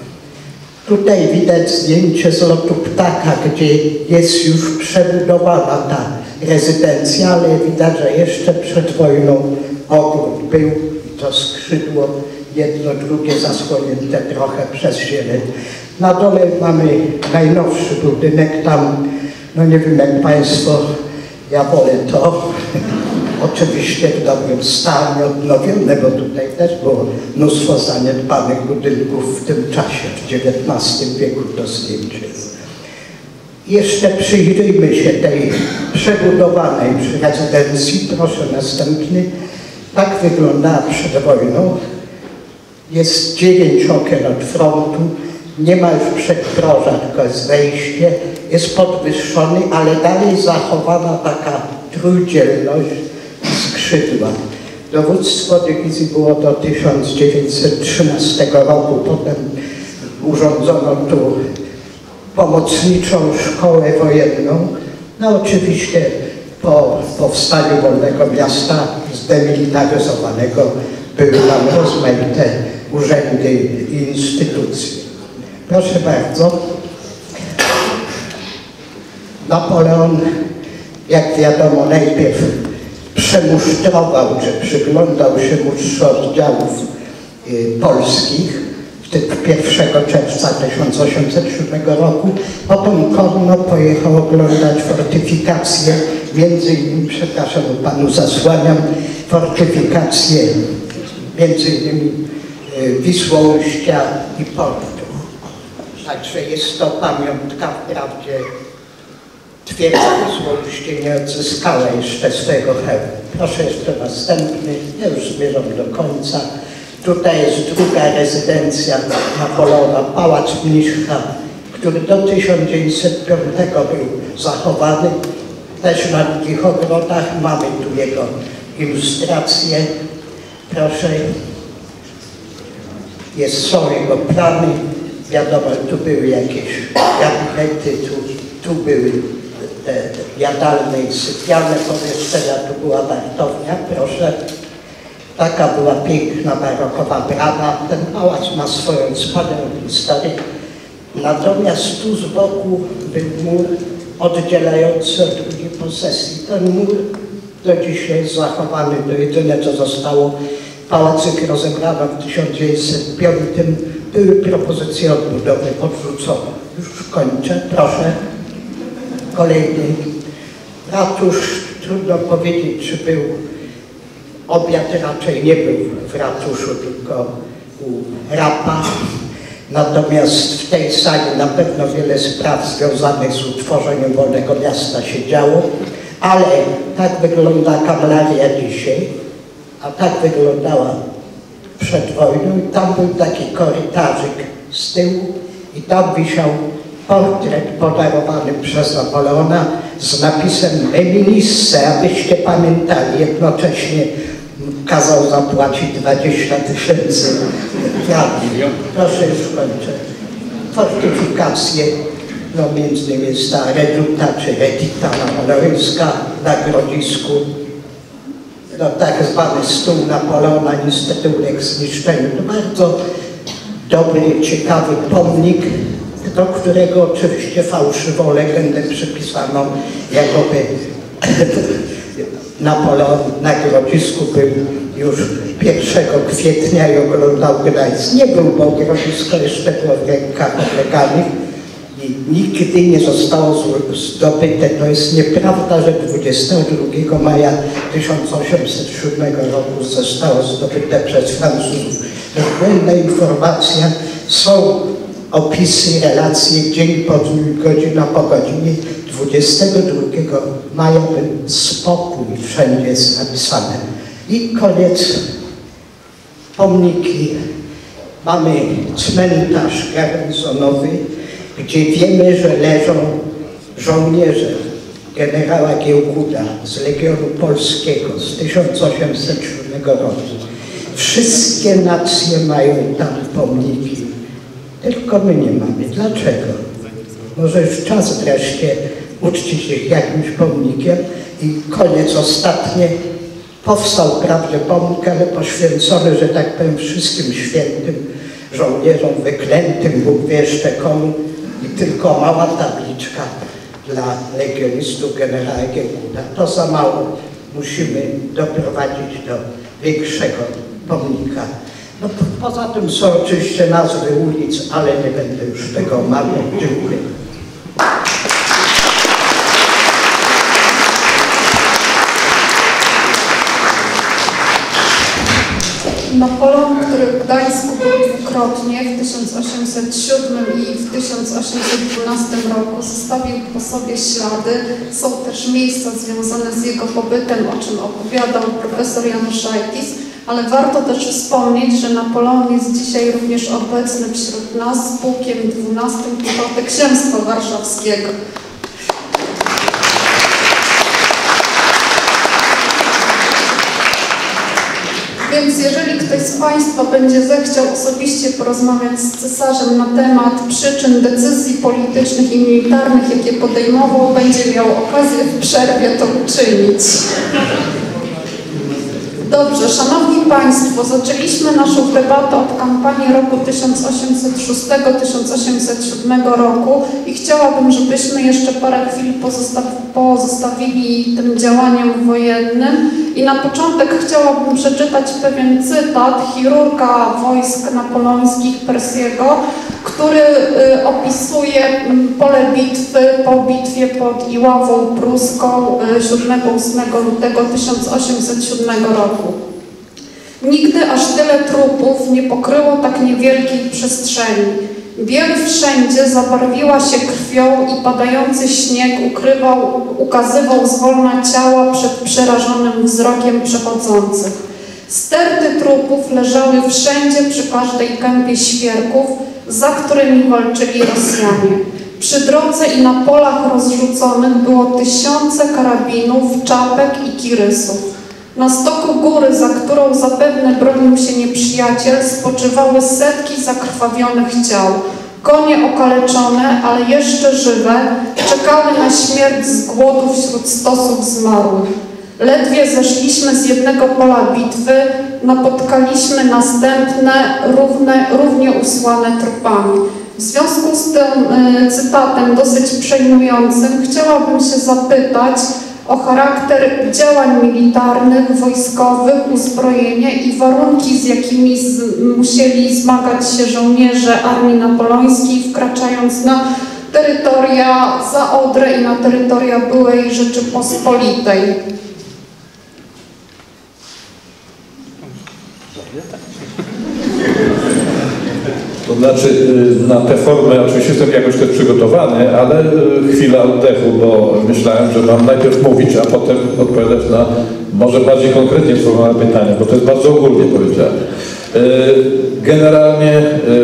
Tutaj widać zdjęcie z lotu ptaka, gdzie jest już przebudowana ta rezydencja, ale widać, że jeszcze przed wojną ogród był i to skrzydło jedno, drugie zasłonięte trochę przez zieleń. Na dole mamy najnowszy budynek, tam, no nie wiem jak Państwo, ja wolę to. Oczywiście w dobrym stanie, odnowione, bo tutaj też było mnóstwo zaniedbanych budynków w tym czasie, w dziewiętnastym wieku to zdjęcie jest. Jeszcze przyjrzyjmy się tej przebudowanej rezydencji, proszę następny. Tak wyglądała przed wojną. Jest dziewięć okien od frontu, nie ma już przedproża, tylko jest wejście, jest podwyższony, ale dalej zachowana taka trójdzielność skrzydła. Dowództwo dywizji było do tysiąc dziewięćset trzynastego roku, potem urządzono tu pomocniczą szkołę wojenną. No oczywiście po powstaniu Wolnego Miasta zdemilitaryzowanego były tam rozmaite urzędy i instytucje. Proszę bardzo, Napoleon, jak wiadomo, najpierw przemusztrował, czy przyglądał się musztrze oddziałów y, polskich pierwszego czerwca tysiąc osiemset siódmego roku. Potem konno pojechał oglądać fortyfikacje, między innymi, przepraszam, panu zasłaniam, fortyfikacje między innymi y, Wisłoujścia i portu. Także jest to pamiątka, wprawdzie twierdza Wisłoujście nie odzyskała jeszcze swojego hełmu. Proszę jeszcze następny, ja już zmierzam do końca. Tutaj jest druga rezydencja Napoleona, Pałac Mniszka, który do tysiąc dziewięćset piątego był zachowany. Też na takich ogrodach mamy tu jego ilustracje. Proszę, jest, są jego plany. Wiadomo, tu były jakieś gabinety, tu, tu były te, te jadalne i sypialne pomieszczenia, tu była wartownia, proszę. Taka była piękna, barokowa brama. Ten pałac ma swoją wspaniałą historię. Natomiast tu z boku był mur oddzielający od drugiej posesji. Ten mur do dzisiaj jest zachowany, to jedyne co zostało. Pałacyk rozebrano w tysiąc dziewięćset piątym. Były propozycje odbudowy, odrzucono. Już kończę, proszę. Kolejny. Ratusz, trudno powiedzieć, czy był. Obiad raczej nie był w ratuszu, tylko u Rapa. Natomiast w tej sali na pewno wiele spraw związanych z utworzeniem Wolnego Miasta się działo. Ale tak wygląda kancelaria dzisiaj, a tak wyglądała przed wojną. I tam był taki korytarzyk z tyłu i tam wisiał portret podarowany przez Napoleona z napisem Eminisse, abyście pamiętali. Jednocześnie kazał zapłacić dwadzieścia tysięcy rubli. Proszę, już kończę. Fortyfikacje, no między innymi jest ta reduta czy redita napoleońska na Grodzisku. No, tak zwany stół Napoleona, niestety uległ zniszczeniu. To bardzo dobry, ciekawy pomnik, do którego oczywiście fałszywą legendę przypisano, jakoby Napoleon na Grodzisku był już pierwszego kwietnia i oglądał Gdańsk. Nie był, bo Grodzisko jeszcze było w rękach obleganych i nigdy nie zostało zdobyte. To jest nieprawda, że dwudziestego drugiego maja tysiąc osiemset siódmego roku zostało zdobyte przez Francuzów. To błędna informacja. Są opisy, relacje dzień po dniu, godzina po godzinie. dwudziestego drugiego maja był spokój, wszędzie jest napisane. I koniec. Pomniki. Mamy cmentarz garnizonowy, gdzie wiemy, że leżą żołnierze generała Giełguda z Legionu Polskiego z tysiąc osiemset siódmego roku. Wszystkie nacje mają tam pomniki, tylko my nie mamy. Dlaczego? Może już czas wreszcie uczcić ich jakimś pomnikiem. I koniec, ostatnie. Powstał wprawdzie pomnik, ale poświęcony, że tak powiem, wszystkim świętym żołnierzom wyklętym, Bóg wie jeszcze komu. I tylko mała tabliczka dla legionistów generała Giełguda. To za mało. Musimy doprowadzić do większego pomnika. No, poza tym są oczywiście nazwy ulic, ale nie będę już tego omawiał. Dziękuję. Napoleon, który w Gdańsku był dwukrotnie, w tysiąc osiemset siódmym i w tysiąc osiemset dwunastym roku, zostawił po sobie ślady. Są też miejsca związane z jego pobytem, o czym opowiadał profesor Januszaitis, ale warto też wspomnieć, że Napoleon jest dzisiaj również obecny wśród nas z pułkiem dwunastym Piechoty Księstwa Warszawskiego. Więc jeżeli ktoś z Państwa będzie zechciał osobiście porozmawiać z cesarzem na temat przyczyn decyzji politycznych i militarnych, jakie podejmował, będzie miał okazję w przerwie to uczynić. Dobrze, Szanowni Państwo, zaczęliśmy naszą debatę od kampanii roku tysiąc osiemset szóstego do tysiąc osiemset siódmego roku i chciałabym, żebyśmy jeszcze parę chwil pozostaw pozostawili tym działaniom wojennym. I na początek chciałabym przeczytać pewien cytat chirurga wojsk napoleońskich Persiego, który y, opisuje pole bitwy po bitwie pod Iławą Pruską y, siódmego do ósmego lutego tysiąc osiemset siódmego roku. Nigdy aż tyle trupów nie pokryło tak niewielkiej przestrzeni. Biel wszędzie zabarwiła się krwią i padający śnieg ukrywał, ukazywał zwolna ciała przed przerażonym wzrokiem przechodzących. Sterty trupów leżały wszędzie przy każdej kępie świerków, za którymi walczyli Rosjanie. Przy drodze i na polach rozrzuconych było tysiące karabinów, czapek i kirysów. Na stoku góry, za którą zapewne bronił się nieprzyjaciel, spoczywały setki zakrwawionych ciał. Konie okaleczone, ale jeszcze żywe, czekały na śmierć z głodu wśród stosów zmarłych. Ledwie zeszliśmy z jednego pola bitwy, napotkaliśmy następne, równe, równie usłane trupami. W związku z tym y, cytatem dosyć przejmującym chciałabym się zapytać o charakter działań militarnych, wojskowych, uzbrojenie i warunki, z jakimi z, musieli zmagać się żołnierze Armii Napoleońskiej, wkraczając na terytoria za Odrę i na terytoria byłej Rzeczypospolitej. To znaczy, na tę formę oczywiście jestem jakoś też przygotowany, ale chwila oddechu, bo myślałem, że mam najpierw mówić, a potem odpowiadać na może bardziej konkretnie sformułowane pytania, bo to jest bardzo ogólnie powiedziane. Generalnie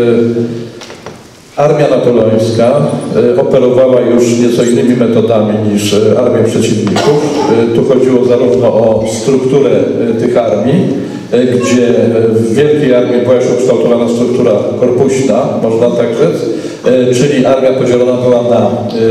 Armia Napoleońska operowała już nieco innymi metodami niż armie przeciwników. Tu chodziło zarówno o strukturę tych armii, gdzie w wielkiej armii była już ukształtowana struktura korpuśna, można tak rzec, czyli armia podzielona była na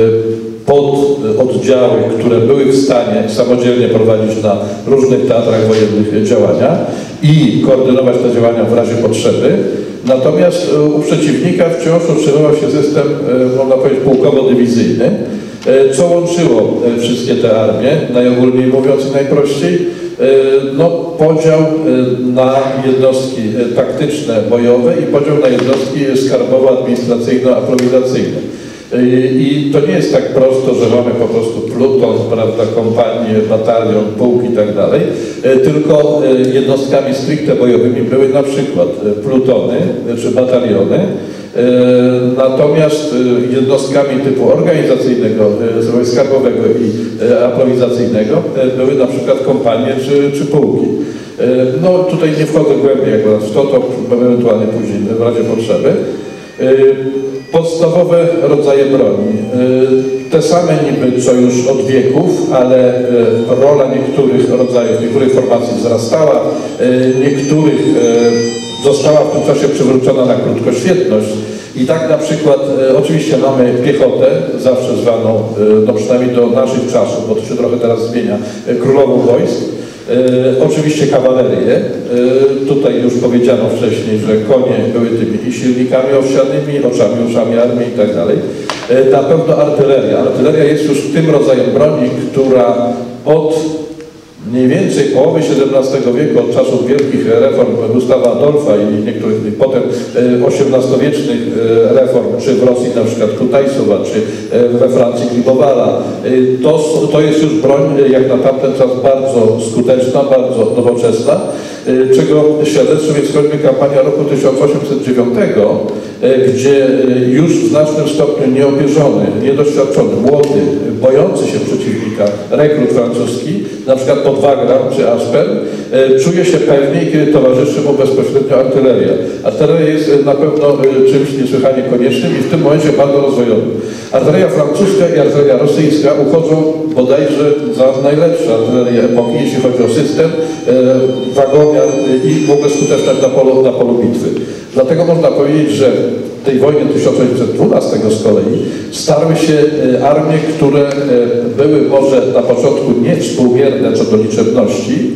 pododdziały, które były w stanie samodzielnie prowadzić na różnych teatrach wojennych działania i koordynować te działania w razie potrzeby. Natomiast u przeciwnika wciąż utrzymywał się system, można powiedzieć, pułkowo-dywizyjny, co łączyło wszystkie te armie, najogólniej mówiąc i najprościej, no, podział na jednostki taktyczne, bojowe i podział na jednostki skarbowo-administracyjno-aprowizacyjne. I to nie jest tak prosto, że mamy po prostu pluton, prawda, kompanię, batalion, pułk i tak dalej, tylko jednostkami stricte bojowymi były na przykład plutony czy bataliony, natomiast jednostkami typu organizacyjnego, skarbowego i aprowizacyjnego były na przykład kompanie czy, czy pułki. No tutaj nie wchodzę głębiej jak w to, to ewentualnie później w razie potrzeby. Podstawowe rodzaje broni. Te same niby co już od wieków, ale rola niektórych rodzajów, niektórych formacji wzrastała, niektórych została w tym czasie przywrócona na krótkoświetność. I tak na przykład, e, oczywiście mamy piechotę, zawsze zwaną, e, no przynajmniej do naszych czasów, bo to się trochę teraz zmienia, e, królową wojsk. E, oczywiście kawalerię. E, tutaj już powiedziano wcześniej, że konie były tymi i silnikami owsianymi, oczami, oczami armii i tak dalej. E, na pewno artyleria. Artyleria jest już tym rodzajem broni, która od mniej więcej połowy siedemnastego wieku, od czasów wielkich reform Gustawa Adolfa i niektórych potem osiemnastowiecznych reform, czy w Rosji na przykład Kutajsowa, czy we Francji Gribowala, to, to jest już broń jak na tamten czas bardzo skuteczna, bardzo nowoczesna, czego świadectwem jest choćby kampania roku tysiąc osiemset dziewiątego, gdzie już w znacznym stopniu nieopierzony, niedoświadczony, młody, bojący się przeciwnika rekrut francuski, na przykład pod Wagram czy Aspen, czuje się pewniej, kiedy towarzyszy mu bezpośrednio artyleria. Artyleria jest na pewno czymś niesłychanie koniecznym i w tym momencie bardzo rozwojowym. Artyleria francuska i artyleria rosyjska uchodzą bodajże za najlepsze artylerie epoki, jeśli chodzi o system wagowy, pomiar i w ogóle skuteczność na polu, na polu bitwy. Dlatego można powiedzieć, że w tej wojnie tysiąc osiemset dwunastego z kolei starły się armie, które były może na początku nie współmierne co do liczebności,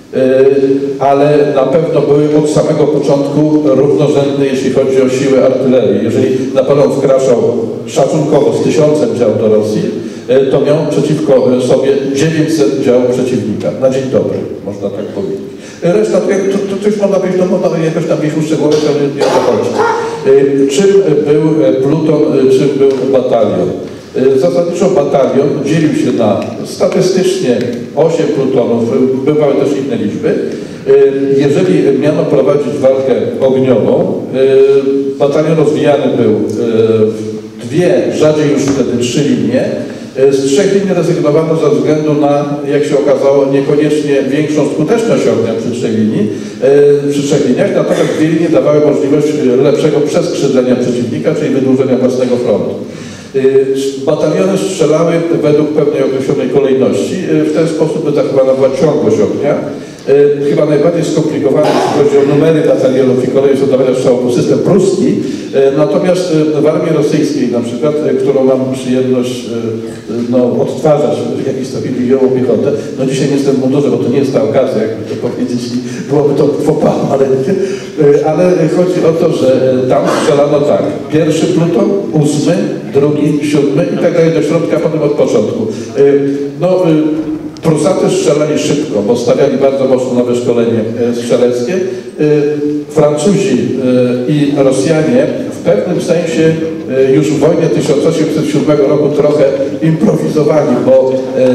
ale na pewno były od samego początku równorzędne, jeśli chodzi o siły artylerii. Jeżeli Napoleon wkraczał szacunkowo z tysiącem dział do Rosji, to miał przeciwko sobie dziewięćset dział przeciwnika. Na dzień dobry, można tak powiedzieć. Reszta, to, to, to coś można powiedzieć, no można jakoś tam gdzieś uszczegółowić, ale nie o to chodzi. Czym był pluton, czym był batalion? Zasadniczo batalion dzielił się na statystycznie osiem plutonów, bywały też inne liczby. Jeżeli miano prowadzić walkę ogniową, batalion rozwijany był w dwie, rzadziej już wtedy trzy linie. Z trzech linii rezygnowano ze względu na, jak się okazało, niekoniecznie większą skuteczność ognia przy trzech linii, przy trzech liniach, natomiast dwie linie dawały możliwość lepszego przeskrzydlenia przeciwnika, czyli wydłużenia własnego frontu. Bataliony strzelały według pewnej określonej kolejności. W ten sposób by zachowana była ciągłość ognia. Chyba najbardziej skomplikowany, jeśli chodzi o numery batalionów i kolejność oddawania strzału, był system pruski. Natomiast w armii rosyjskiej na przykład, którą mam przyjemność no, odtwarzać w jakiś stopniu białą piechotę, no dzisiaj nie jestem w mundurze, bo to nie jest ta okazja, jakby to powiedzieć, byłoby to fopa, ale, ale chodzi o to, że tam strzelano tak, pierwszy pluton, ósmy, drugi, siódmy i tak dalej do środka, a potem od początku. No, Prusacy strzelali szybko, bo stawiali bardzo mocno na wyszkolenie strzeleckie. Francuzi i Rosjanie w pewnym sensie już w wojnie tysiąc osiemset siódmego roku trochę improwizowali, bo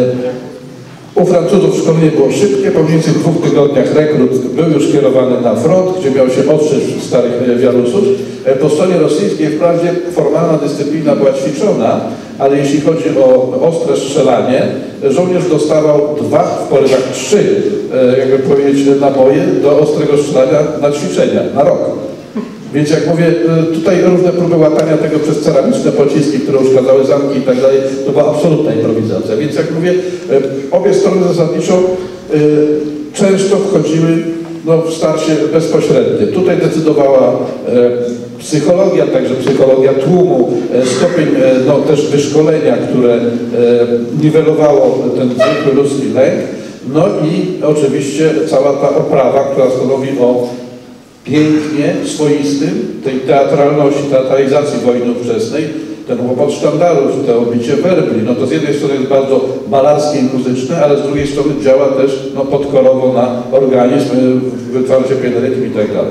u Francuzów szkolenie było szybkie, po mniej więcej dwóch tygodniach rekrut był już kierowany na front, gdzie miał się otrzeć starych wiarusów. Po stronie rosyjskiej wprawdzie formalna dyscyplina była ćwiczona, ale jeśli chodzi o ostre strzelanie, żołnierz dostawał dwa, w porywach trzy, jakby powiedzieć, naboje do ostrego strzelania na ćwiczenia, na rok. Więc jak mówię, tutaj różne próby łatania tego przez ceramiczne pociski, które uszkadzały zamki i tak dalej, to była absolutna improwizacja. Więc jak mówię, obie strony zasadniczo często wchodziły no, w starcie bezpośrednie. Tutaj decydowała psychologia, także psychologia tłumu, stopień no, też wyszkolenia, które niwelowało ten zwykły ludzki lęk, no i oczywiście cała ta oprawa, która stanowi o pięknie swoistym, tej teatralności, teatralizacji wojny ówczesnej, ten łopot sztandarów, to obicie werbli, no to z jednej strony jest bardzo malarskie i muzyczne, ale z drugiej strony działa też no, podkorowo na organizm, wytwarza się piękny rytm i tak dalej.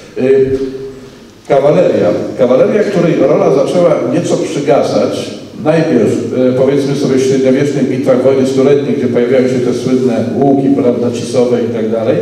Kawaleria. Kawaleria, której rola zaczęła nieco przygasać, najpierw powiedzmy sobie w średniowiecznych bitwach wojny stuletniej, gdzie pojawiają się te słynne łuki, prawda, cisowe i tak dalej,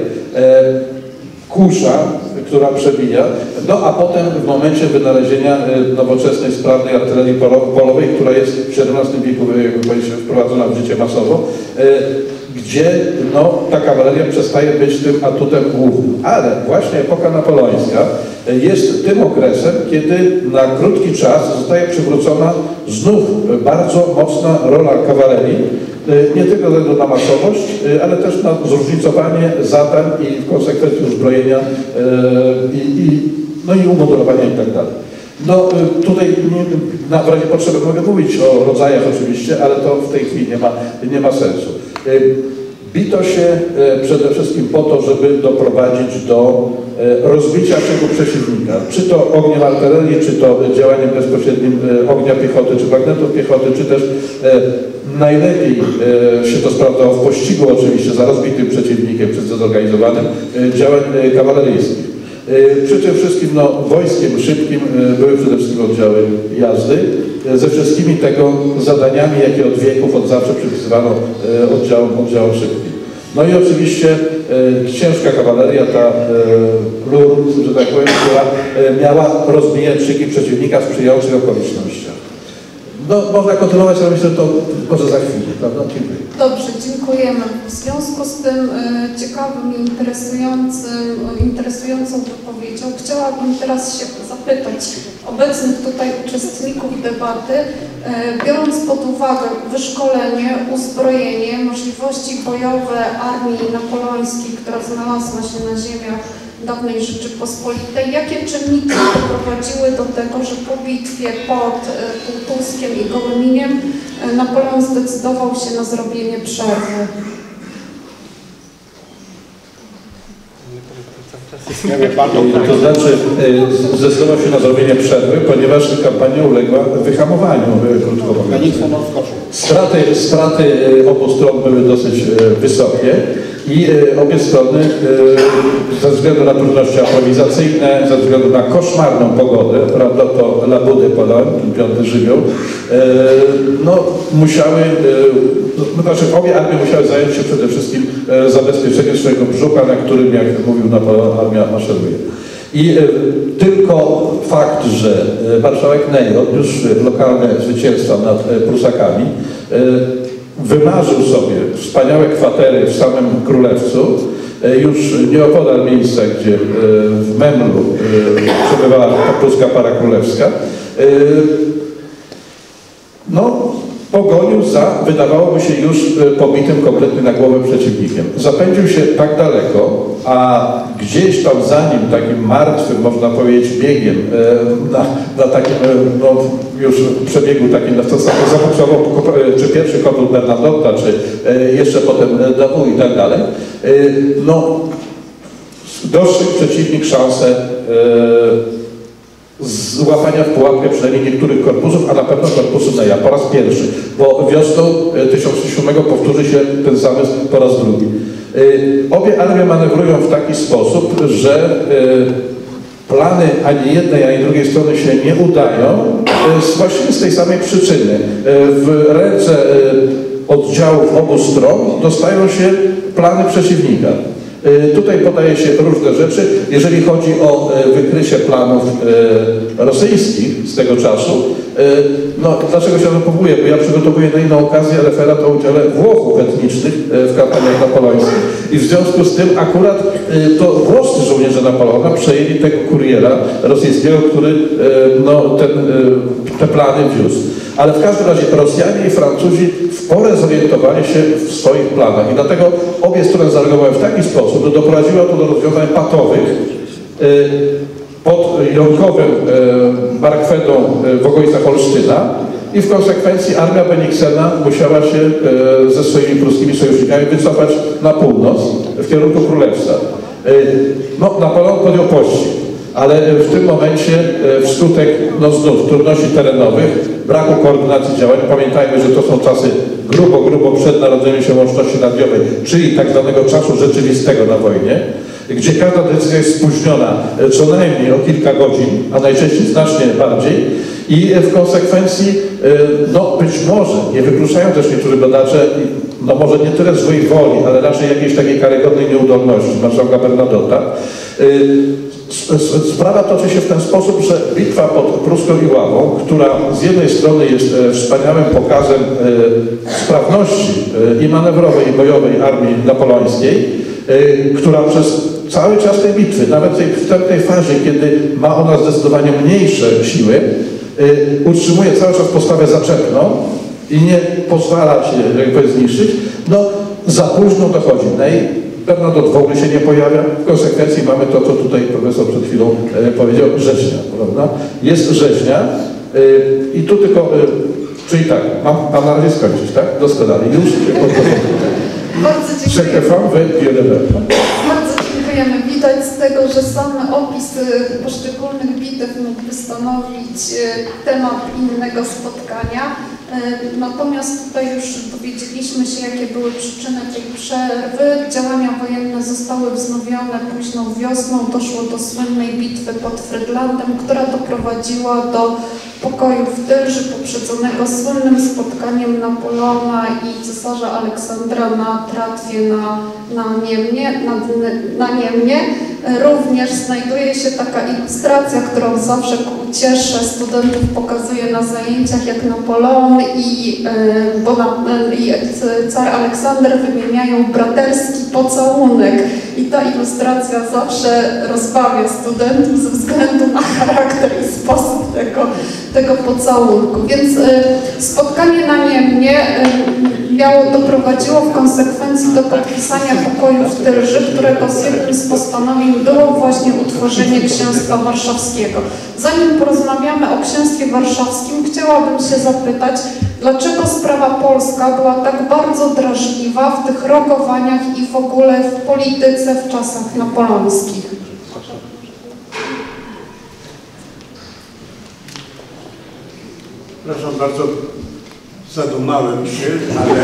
kusza, która przebija, no a potem w momencie wynalezienia nowoczesnej, sprawnej artylerii polowej, która jest w siedemnastym wieku wprowadzona w życie masowo, gdzie no, ta kawaleria przestaje być tym atutem głównym. Ale właśnie epoka napoleońska jest tym okresem, kiedy na krótki czas zostaje przywrócona znów bardzo mocna rola kawalerii, nie tylko ze względu na masowość, ale też na zróżnicowanie zadań i w konsekwencji uzbrojenia i, i, no i umodulowania i tak dalej. No tutaj nie, na w razie potrzeby mogę mówić o rodzajach oczywiście, ale to w tej chwili nie ma, nie ma sensu. Bito się przede wszystkim po to, żeby doprowadzić do rozbicia czego przeciwnika. Czy to ogniem artylerii, czy to działaniem bezpośrednim ognia piechoty, czy bagnetów piechoty, czy też najlepiej się to sprawdzało w pościgu oczywiście za rozbitym przeciwnikiem, czy zorganizowanym działań kawaleryjskich. Przy tym wszystkim no, wojskiem szybkim były przede wszystkim oddziały jazdy, ze wszystkimi tego zadaniami, jakie od wieków, od zawsze przypisywano oddziałom, oddziałom szybkim. No i oczywiście e, ciężka kawaleria, ta e, lur, że tak powiem, która e, miała rozbijać szyki przeciwnika w sprzyjających okolicznościach. No, można kontynuować, ale myślę, że to może za chwilę, prawda? Dziękuję. Dobrze, dziękujemy. W związku z tym e, ciekawym i interesującym, interesującą wypowiedzią chciałabym teraz się zapytać zapytać obecnych tutaj uczestników debaty, biorąc pod uwagę wyszkolenie, uzbrojenie, możliwości bojowe armii napoleońskiej, która znalazła się na ziemiach dawnej Rzeczypospolitej, jakie czynniki doprowadziły do tego, że po bitwie pod Półtuskiem i Gołyminiem Napoleon zdecydował się na zrobienie przerwy? To znaczy zdecydował się na zrobienie przerwy, ponieważ kampania uległa wyhamowaniu, krótko mówiąc. Straty, straty obu stron były dosyć wysokie i obie strony ze względu na trudności aprowizacyjne, ze względu na koszmarną pogodę, prawda, to labudy Poloń, piąty żywioł, no musiały, no, znaczy obie armie musiały zająć się przede wszystkim zabezpieczeniem swojego brzucha, na którym, jak mówił Napoleon, armia maszeruje. I y, tylko fakt, że y, marszałek Ney odniósł lokalne zwycięstwa nad y, Prusakami, y, wymarzył sobie wspaniałe kwatery w samym Królewcu, y, już nieopodal miejsca, gdzie y, w Memlu y, przebywała pruska para królewska, y, no, pogonił za, wydawałoby się, już pobitym kompletnie na głowę przeciwnikiem. Zapędził się tak daleko, a gdzieś tam za nim, takim martwym, można powiedzieć, biegiem, na, na takim, no, już przebiegu takim, no, to zafunkcjonował czy pierwszy konwój Bernadotta, czy jeszcze potem Davout i tak dalej, no, dostrzegł przeciwnik szansę złapania w pułapkę przynajmniej niektórych korpusów, a na pewno korpusu Neya po raz pierwszy, bo wiosną tysiąc siódmego powtórzy się ten zamysł po raz drugi. Obie armie manewrują w taki sposób, że plany ani jednej, ani drugiej strony się nie udają, właściwie z tej samej przyczyny. W ręce oddziałów obu stron dostają się plany przeciwnika. Tutaj podaje się różne rzeczy. Jeżeli chodzi o wykrycie planów rosyjskich z tego czasu, no dlaczego się to powołuje? Bo ja przygotowuję na inną okazję referat o udziale Włochów etnicznych w kampaniach napoleońskich. I w związku z tym akurat to włoscy żołnierze Napoleona przejęli tego kuriera rosyjskiego, który no, ten, te plany wiózł. Ale w każdym razie Rosjanie i Francuzi w porę zorientowali się w swoich planach i dlatego obie strony zareagowały w taki sposób, że doprowadziło to do rozwiązań patowych pod Jonkowem, Markwedą w okolicach Olsztyna i w konsekwencji armia Beniksena musiała się ze swoimi pruskimi sojusznikami wycofać na północ w kierunku Królewca. No, Napoleon podjął pościg, ale w tym momencie wskutek no znów trudności terenowych, braku koordynacji działań, pamiętajmy, że to są czasy grubo, grubo przed narodzeniem się łączności radiowej, czyli tak zwanego czasu rzeczywistego na wojnie, gdzie każda decyzja jest spóźniona co najmniej o kilka godzin, a najczęściej znacznie bardziej i w konsekwencji, no być może, nie wykluczają też niektórzy badacze, no może nie tyle złej woli, ale raczej jakiejś takiej karygodnej nieudolności marszałka Bernadotta. Sprawa toczy się w ten sposób, że bitwa pod Pruską i Ławą, która z jednej strony jest wspaniałym pokazem sprawności i manewrowej, i bojowej armii napoleońskiej, która przez cały czas tej bitwy, nawet tej wstępnej fazie, kiedy ma ona zdecydowanie mniejsze siły, utrzymuje cały czas postawę zaczepną i nie pozwala się jakby zniszczyć, no za późno dochodzi. Bernadotte w ogóle się nie pojawia. W konsekwencji mamy to, co tutaj profesor przed chwilą e, powiedział, rzeźnia, prawda? Jest rzeźnia e, i tu tylko, e, czyli tak, mam, mam na razie skończyć, tak? Doskonale. Już Bardzo dziękuję. Bardzo dziękujemy. Widać z tego, że sam opis poszczególnych bitew mógłby stanowić temat innego spotkania. Natomiast tutaj już dowiedzieliśmy się, jakie były przyczyny tej przerwy. Działania wojenne zostały wznowione późną wiosną. Doszło do słynnej bitwy pod Frydlandem, która doprowadziła do pokoju w Tylży, poprzedzonego słynnym spotkaniem Napoleona i cesarza Aleksandra na tratwie na, na, Niemnie, na, na Niemnie. Również znajduje się taka ilustracja, którą zawsze ku uciesze studentów pokazuje na zajęciach, jak Napoleon i, Bona, i car Aleksander wymieniają braterski pocałunek. I ta ilustracja zawsze rozbawia studentów ze względu na charakter i sposób tego, tego pocałunku. Więc spotkanie na Niemnie miało, doprowadziło w konsekwencji do podpisania pokoju w Tylży, którego z jednym z postanowień było właśnie utworzenie Księstwa Warszawskiego. Zanim porozmawiamy o Księstwie Warszawskim, chciałabym się zapytać, dlaczego sprawa polska była tak bardzo drażliwa w tych rogowaniach i w ogóle w polityce w czasach napoleońskich? Przepraszam bardzo, zadumałem się, ale...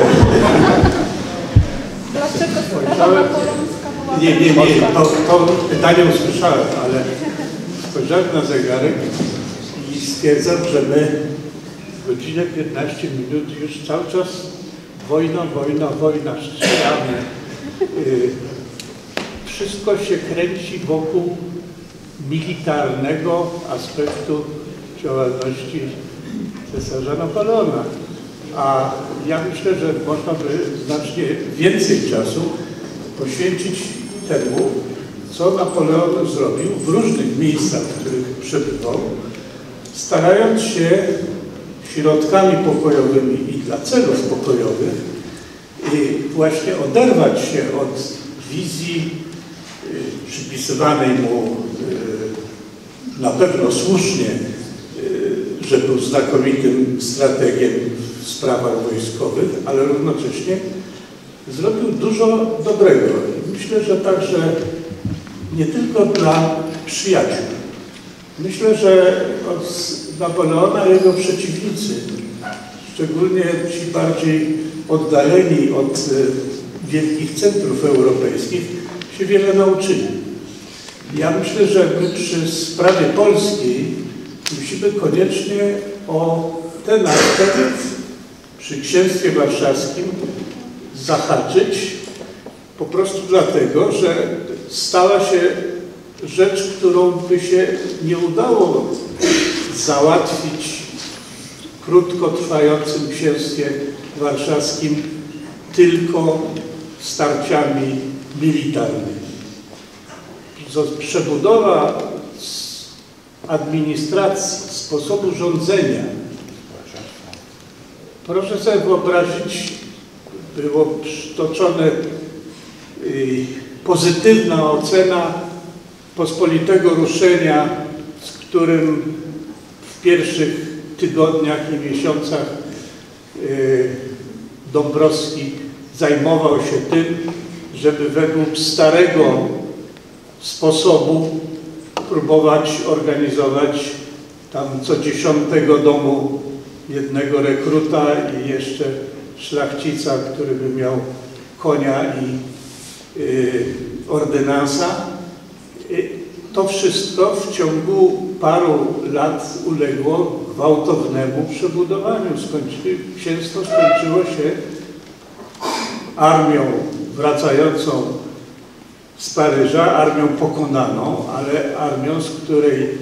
Dlaczego sprawa napoleońska była Nie, nie, nie, to, to pytanie usłyszałem, ale spojrzałem na zegarek i stwierdzam, że my godzinę piętnaście minut już cały czas wojna, wojna, wojna, strzelamy. Yy, wszystko się kręci wokół militarnego aspektu działalności cesarza Napoleona. A ja myślę, że można by znacznie więcej czasu poświęcić temu, co Napoleon zrobił w różnych miejscach, w których przebywał, starając się środkami pokojowymi i dla celów pokojowych i właśnie oderwać się od wizji y, przypisywanej mu y, na pewno słusznie, y, że był znakomitym strategiem w sprawach wojskowych, ale równocześnie zrobił dużo dobrego. I myślę, że także nie tylko dla przyjaciół. Myślę, że od Napoleona jego przeciwnicy, szczególnie ci bardziej oddaleni od y, wielkich centrów europejskich, się wiele nauczyli. Ja myślę, że my przy sprawie polskiej musimy koniecznie o ten aspekt przy Księstwie Warszawskim zahaczyć, po prostu dlatego, że stała się rzecz, którą by się nie udało załatwić w krótko trwającym Księstwie Warszawskim tylko starciami militarnymi. Przebudowa administracji, sposobu rządzenia, proszę sobie wyobrazić, było przytoczone y, pozytywna ocena pospolitego ruszenia, z którym w pierwszych tygodniach i miesiącach y, Dąbrowski zajmował się tym, żeby według starego sposobu próbować organizować tam co dziesiątego domu jednego rekruta i jeszcze szlachcica, który by miał konia i y, ordynansa. Y, to wszystko w ciągu paru lat uległo gwałtownemu przebudowaniu. Skończy, księstwo skończyło się armią wracającą z Paryża, armią pokonaną, ale armią, z której y,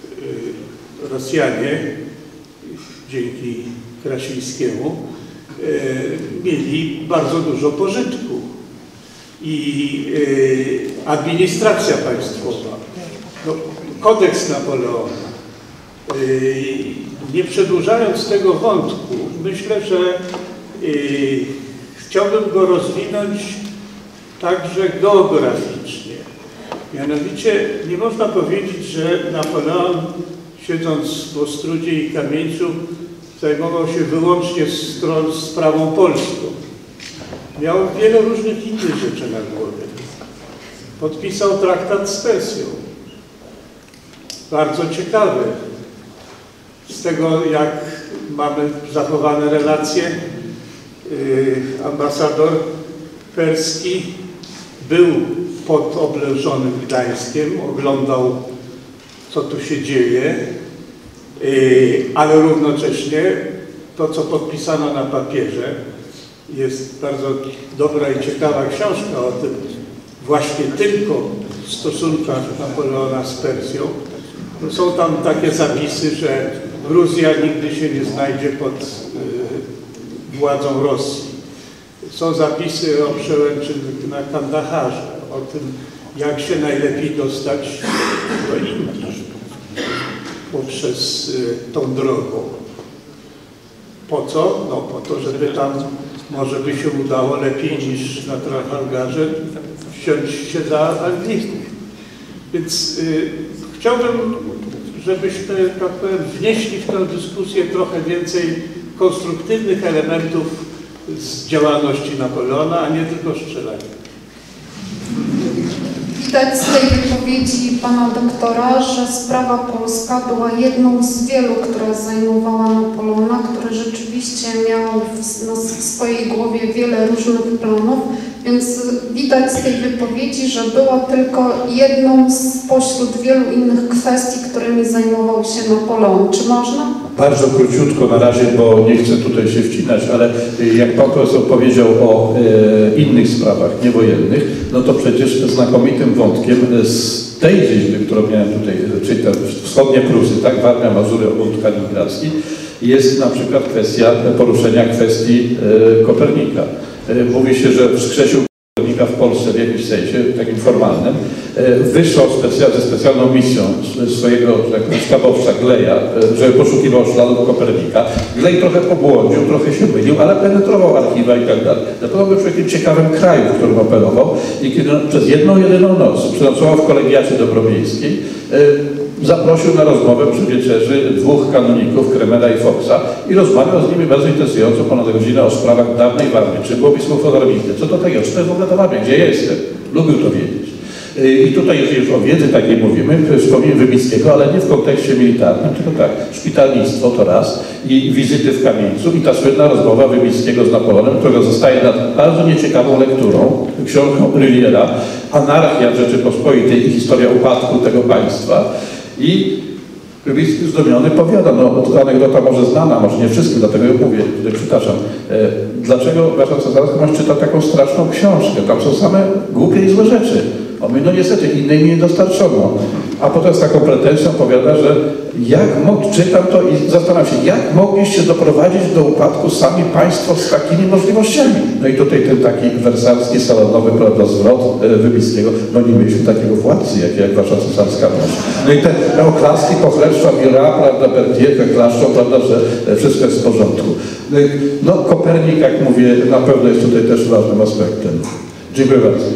Rosjanie dzięki Krasińskiemu y, mieli bardzo dużo pożytku. I y, administracja państwowa, no, kodeks Napoleona. Y, nie przedłużając tego wątku, myślę, że y, chciałbym go rozwinąć także geograficznie. Mianowicie nie można powiedzieć, że Napoleon, siedząc w Ostródzie i Kamieńcu, zajmował się wyłącznie sprawą polską. Miał wiele różnych innych rzeczy na głowie. Podpisał traktat z Persją. Bardzo ciekawy. Z tego, jak mamy zachowane relacje, yy, ambasador perski był pod oblężonym Gdańskiem, oglądał, co tu się dzieje, yy, ale równocześnie to, co podpisano na papierze, jest bardzo dobra i ciekawa książka o tym właśnie tylko w stosunkach Napoleona z Persją. Są tam takie zapisy, że Gruzja nigdy się nie znajdzie pod y, władzą Rosji. Są zapisy o przełęczy na Kandaharze, o tym, jak się najlepiej dostać do Indii poprzez tą drogą. Po co? No po to, żeby tam może by się udało lepiej niż na Trafalgarze wziąć się za Anglików. Więc y, chciałbym, żebyśmy, tak powiem, wnieśli w tę dyskusję trochę więcej konstruktywnych elementów z działalności Napoleona, a nie tylko strzelania. Widać z tej wypowiedzi pana doktora, że sprawa polska była jedną z wielu, która zajmowała Napoleona, który rzeczywiście miał w, no, w swojej głowie wiele różnych planów, więc widać z tej wypowiedzi, że była tylko jedną spośród wielu innych kwestii, którymi zajmował się Napoleon. Czy można? Bardzo króciutko na razie, bo nie chcę tutaj się wcinać, ale jak pan profesor powiedział o e, innych sprawach niewojennych, no to przecież znakomitym wątkiem z tej dziedziny, którą miałem tutaj, czyli te wschodnie Prusy, tak, Warmia, Mazury, obwód kaliningradzki, jest na przykład kwestia poruszenia kwestii e, Kopernika. E, mówi się, że wskrzesił Kopernika w Polsce w jakimś sensie, takim formalnym, wysłał specja ze specjalną misją swojego sztabowca Gleja, żeby poszukiwał śladów Kopernika. Glej trochę pobłądził, trochę się mylił, ale penetrował archiwa i tak dalej. Dlatego był człowiekiem ciekawym kraju, w którym operował i kiedy przez jedną, jedyną noc przenocował w kolegiacie dobromiejskiej, zaprosił na rozmowę przy wieczerzy dwóch kanoników, Kremera i Foxa, i rozmawiał z nimi bardzo interesująco ponad godzinę o sprawach dawnej Warmii, czy było biskup Odrobinny, co to takiego, czy to jest w ogóle ta Warmia, gdzie jestem. Lubił to wiedzieć. I tutaj, jeżeli już o wiedzy takiej mówimy, wspomnimy Wybickiego, ale nie w kontekście militarnym, tylko tak, szpitalnictwo to raz i wizyty w Kamieńcu i ta słynna rozmowa Wybickiego z Napoleonem, którego zostaje nad bardzo nieciekawą lekturą, książką Rylliera, Anarchia Rzeczypospolitej i historia upadku tego państwa. I Wybicki zdumiony powiada, no to anegdota może znana, może nie wszystkim, dlatego ją mówię, tutaj przytaczam. E, dlaczego wasza cesarska masz czyta taką straszną książkę? Tam są same głupie i złe rzeczy. On mówi, no niestety, innej mi nie dostarczono. A potem z taką pretensją powiada, że jak mógł, czytam to i zastanawiam się, jak mogliście doprowadzić do upadku sami państwo z takimi możliwościami? No i tutaj ten taki wersalski, salonowy, prawda, zwrot e, Wybickiego, no nie mieliśmy takiego władcy, jak, jak wasza cesarska mość. No i te oklaski, pochlebstwa, Mira, prawda, Bertierkę klaszczą, prawda, że e, wszystko jest w porządku. No, i, no Kopernik, jak mówię, na pewno jest tutaj też ważnym aspektem. Dziękuję bardzo.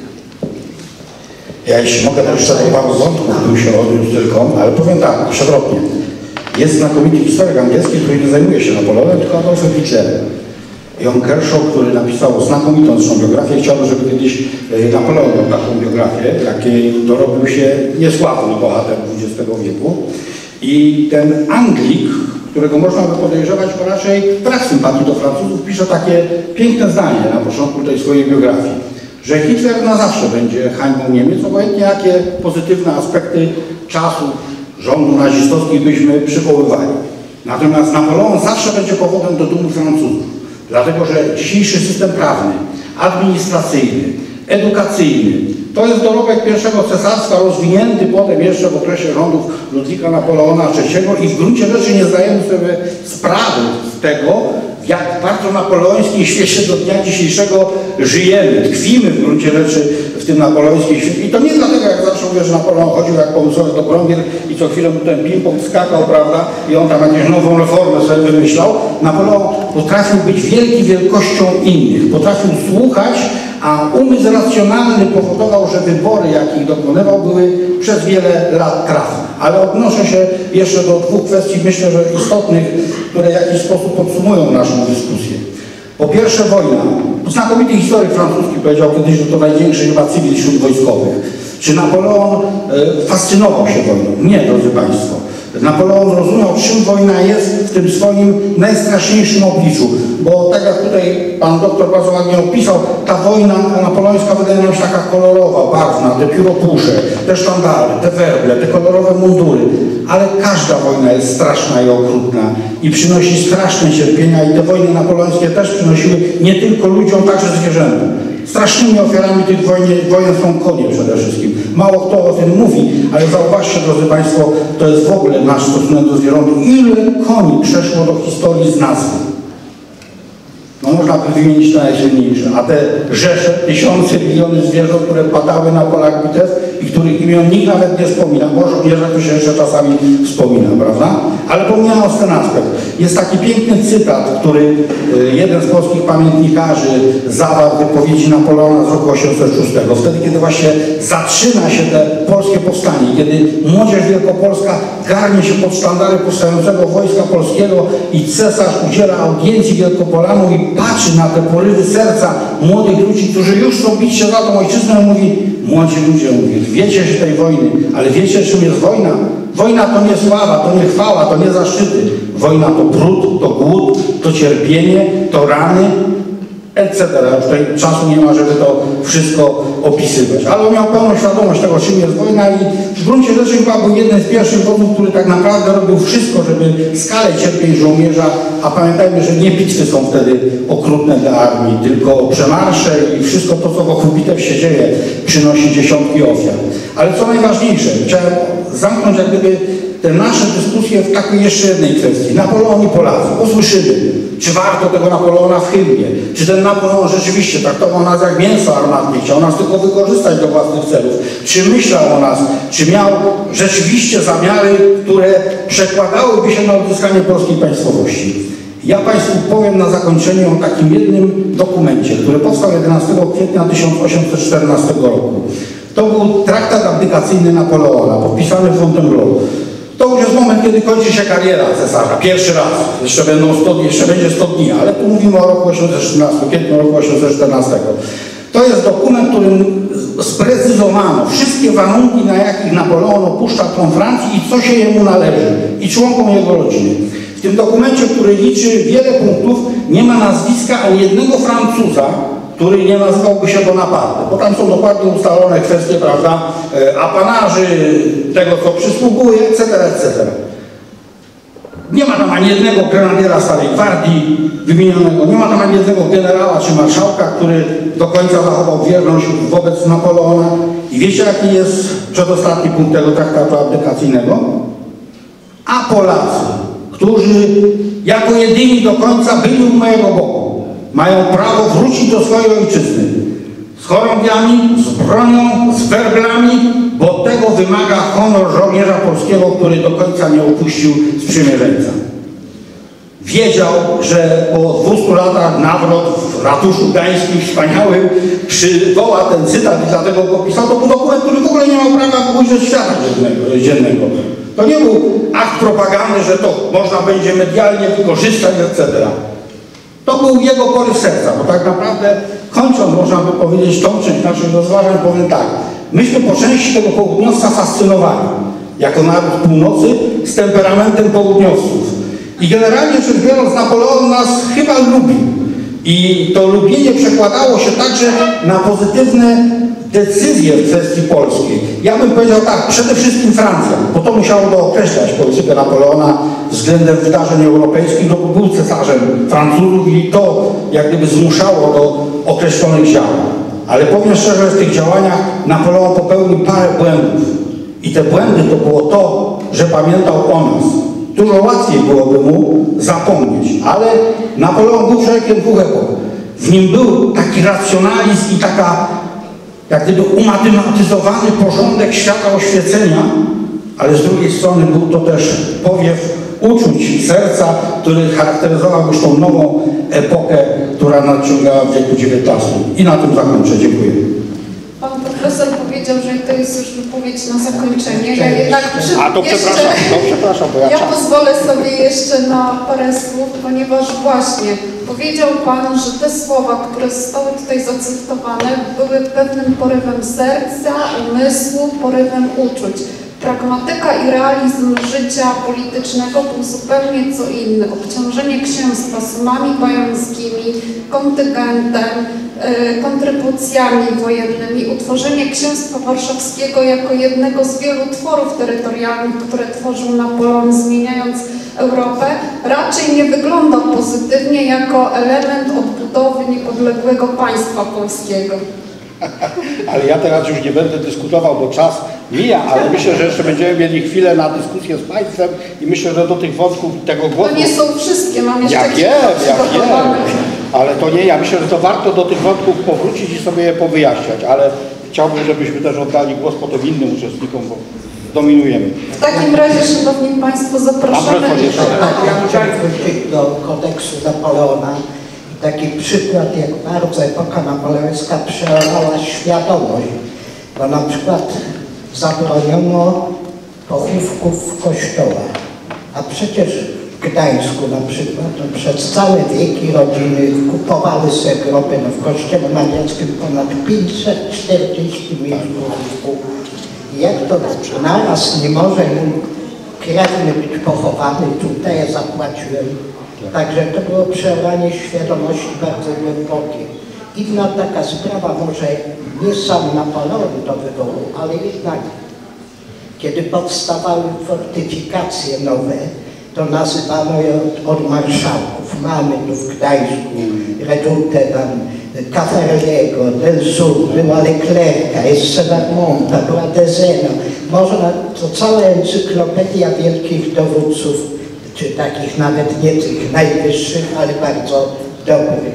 Ja jeśli mogę jeszcze do paru wątków, bym się odniósł tylko, ale powiem tak, przewrotnie. Jest znakomity historyk angielski, który nie zajmuje się Napoleonem, tylko Adolfem Hitlerem. Jon Kershaw, który napisał znakomitą zresztą biografię, chciałby, żeby kiedyś Napoleon miał taką biografię, jakiej dorobił się niesławny bohater dwudziestego wieku. I ten Anglik, którego można by podejrzewać, bo raczej brak sympatii do Francuzów, pisze takie piękne zdanie na początku tej swojej biografii, że Hitler na zawsze będzie hańbą Niemiec, obojętnie jakie pozytywne aspekty czasu rządu nazistowskich byśmy przywoływali. Natomiast Napoleon zawsze będzie powodem do dumy Francuzów, dlatego że dzisiejszy system prawny, administracyjny, edukacyjny, to jest dorobek pierwszego cesarstwa, rozwinięty potem jeszcze w okresie rządów Ludwika Napoleona trzeciego i w gruncie rzeczy nie zdajemy sobie sprawy z tego, w jak bardzo napoleońskim świecie do dnia dzisiejszego żyjemy, tkwimy w gruncie rzeczy w tym napoleońskim świecie. I to nie dlatego, jak zawsze mówię, że Napoleon chodził jak pomysłowy Dobromir i co chwilę mu ten ping-pong skakał, prawda, i on tam jakąś nową reformę sobie wymyślał. Napoleon potrafił być wielki wielkością innych, potrafił słuchać, a umysł racjonalny powodował, że wybory, jakich dokonywał, były przez wiele lat trafne. Ale odnoszę się jeszcze do dwóch kwestii, myślę, że istotnych, które w jakiś sposób podsumują naszą dyskusję. Po pierwsze wojna. Znakomity historyk francuski powiedział kiedyś, że to największy chyba cywil wśród wojskowych. Czy Napoleon e, fascynował się wojną? Nie, drodzy Państwo. Napoleon rozumiał, czym wojna jest w tym swoim najstraszniejszym obliczu. Bo tak jak tutaj pan doktor bardzo ładnie opisał, ta wojna napoleońska wydaje nam się taka kolorowa, barwna, te pióropusze, te sztandary, te werble, te kolorowe mundury. Ale każda wojna jest straszna i okrutna i przynosi straszne cierpienia i te wojny napoleońskie też przynosiły nie tylko ludziom, także zwierzętom. Strasznymi ofiarami tych wojen, wojen są konie przede wszystkim. Mało kto o tym mówi, ale zauważcie, drodzy Państwo, to jest w ogóle nasz stosunek do zwierząt. Ile koni przeszło do historii z nazwy? No można by wymienić te najsłynniejsze, a te rzesze, tysiące, miliony zwierząt, które padały na polach bitew i których imion nikt nawet nie wspomina, bo o żołnierzach to się jeszcze czasami wspomina, prawda? Ale pomijając ten aspekt, jest taki piękny cytat, który jeden z polskich pamiętnikarzy zawarł w wypowiedzi Napoleona z roku osiemset szóstego, wtedy kiedy właśnie zaczyna się te polskie powstanie, kiedy młodzież wielkopolska garnie się pod sztandary powstającego wojska polskiego i cesarz udziela audiencji Wielkopolanom i patrzy na te porywy serca młodych ludzi, którzy już są bić się za tą ojczyznę, mówi: młodzi ludzie, mówi, wiecie się tej wojny, ale wiecie, czym jest wojna? Wojna to nie sława, to nie chwała, to nie zaszczyty. Wojna to brud, to głód, to cierpienie, to rany, et cetera. Już tutaj czasu nie ma, żeby to wszystko opisywać. Ale on miał pełną świadomość tego, czym jest wojna i w gruncie rzeczy chyba był jeden z pierwszych wodzów, który tak naprawdę robił wszystko, żeby skalę cierpień żołnierza, a pamiętajmy, że nie bitwy są wtedy okrutne dla armii, tylko przemarsze i wszystko to, co wokół bitew się dzieje, przynosi dziesiątki ofiar. Ale co najważniejsze, chciałem zamknąć jak gdyby te nasze dyskusje w takiej jeszcze jednej kwestii. Napoleon i Polacy. Posłyszymy, czy warto tego Napoleona w hymnie, czy ten Napoleon rzeczywiście traktował nas jak mięso armatnie, chciał nas tylko wykorzystać do własnych celów, czy myślał o nas, czy miał rzeczywiście zamiary, które przekładałyby się na odzyskanie polskiej państwowości. Ja Państwu powiem na zakończenie o takim jednym dokumencie, który powstał jedenastego kwietnia tysiąc osiemset czternastego roku. To był traktat abdykacyjny Napoleona, podpisany w Fontainebleau. To już jest moment, kiedy kończy się kariera cesarza. Pierwszy raz. Jeszcze, będą sto, jeszcze będzie sto dni, ale tu mówimy o roku osiemset czternastym, kwietniu roku osiemset czternastego. To jest dokument, którym sprecyzowano wszystkie warunki, na jakich Napoleon opuszcza tron Francji i co się jemu należy i członkom jego rodziny. W tym dokumencie, który liczy wiele punktów, nie ma nazwiska ani jednego Francuza, który nie nazywałby się Bonaparte, bo tam są dokładnie ustalone kwestie, prawda, apanarzy, tego, co przysługuje, et cetera, et cetera. Nie ma tam ani jednego grenadiera Starej Gwardii wymienionego, nie ma tam ani jednego generała czy marszałka, który do końca zachował wierność wobec Napoleona. I wiecie, jaki jest przedostatni punkt tego traktatu abdykacyjnego? A Polacy, którzy jako jedyni do końca byli u mojego boku, mają prawo wrócić do swojej ojczyzny z chorągiami, z bronią, z werblami, bo tego wymaga honor żołnierza polskiego, który do końca nie opuścił sprzymierzeńca. Wiedział, że po dwustu latach Nawrot w ratuszu gdańskim wspaniałym przywoła ten cytat i dlatego go pisał. To był dokument, który w ogóle nie miał prawa ujrzeć świata dziennego. To nie był akt propagandy, że to można będzie medialnie wykorzystać, et cetera. To był jego poryw serca, bo tak naprawdę kończąc, można by powiedzieć, tą część naszych rozważań, powiem tak. Myśmy po części tego południowca fascynowani, jako naród północy, z temperamentem południowców. I generalnie rzecz biorąc, Napoleon nas chyba lubił. I to lubienie przekładało się także na pozytywne decyzje w kwestii polskiej. Ja bym powiedział tak, przede wszystkim Francja, bo to musiało dookreślać politykę Napoleona względem wydarzeń europejskich, no bo był cesarzem Francuzów i to jak gdyby zmuszało do określonych działań. Ale powiem szczerze, że w tych działaniach Napoleon popełnił parę błędów. I te błędy to było to, że pamiętał o nas. Dużo łatwiej byłoby mu zapomnieć, ale Napoleon był człowiekiem dwóch epok. W nim był taki racjonalizm i taka jak gdyby umatematyzowany porządek świata oświecenia, ale z drugiej strony był to też powiew uczuć serca, który charakteryzował już tą nową epokę, która nadciągała w wieku dziewiętnastym. I na tym zakończę. Dziękuję. Pan profesor powiedział, że to jest już wypowiedź na zakończenie. Ja jednak przy... A to jeszcze... przepraszam, to przepraszam, bo ja, ja pozwolę sobie jeszcze na parę słów, ponieważ właśnie powiedział Pan, że te słowa, które zostały tutaj zacytowane, były pewnym porywem serca, umysłu, porywem uczuć. Pragmatyka i realizm życia politycznego był zupełnie co inny. Obciążenie księstwa sumami pająckimi, kontyngentem, y, kontrybucjami wojennymi, utworzenie księstwa warszawskiego jako jednego z wielu tworów terytorialnych, które tworzył Napoleon, zmieniając Europę, raczej nie wygląda pozytywnie jako element odbudowy niepodległego państwa polskiego. Ale ja teraz już nie będę dyskutował, bo czas mija, ale myślę, że jeszcze będziemy mieli chwilę na dyskusję z Państwem i myślę, że do tych wątków tego głosu... To nie są wszystkie, mam jeszcze ja wiem, ja wiem. Ale to nie, ja myślę, że to warto do tych wątków powrócić i sobie je powyjaśniać, ale chciałbym, żebyśmy też oddali głos potem innym uczestnikom, bo dominujemy. W takim razie, Szanowni Państwo, zapraszamy. Ja chciałem wrócić do kodeksu Napoleona. Taki przykład, jak bardzo epoka napoleońska przeorała świadomość, bo na przykład zabroniono pochówków w kościołach, a przecież w Gdańsku na przykład no przez całe wieki rodziny kupowały sobie groby, no w kościele mariackim ponad pięćset czterdzieści miejsc pochówków. I jak to naraz nie może mu krewny być pochowany, tutaj ja zapłaciłem. Także to było przeoranie świadomości bardzo głębokie. Inna taka sprawa, może nie sam Napoleon to wywołał, ale jednak kiedy powstawały fortyfikacje nowe, to nazywano je od, od marszałków. Mamy tu w Gdańsku redutę tam Caffarelliego, Del Sur, była Leclerca, jest Senarmonta, była Dezena. Można, to cała encyklopedia wielkich dowódców, czy takich nawet nie tych najwyższych, ale bardzo dobrych.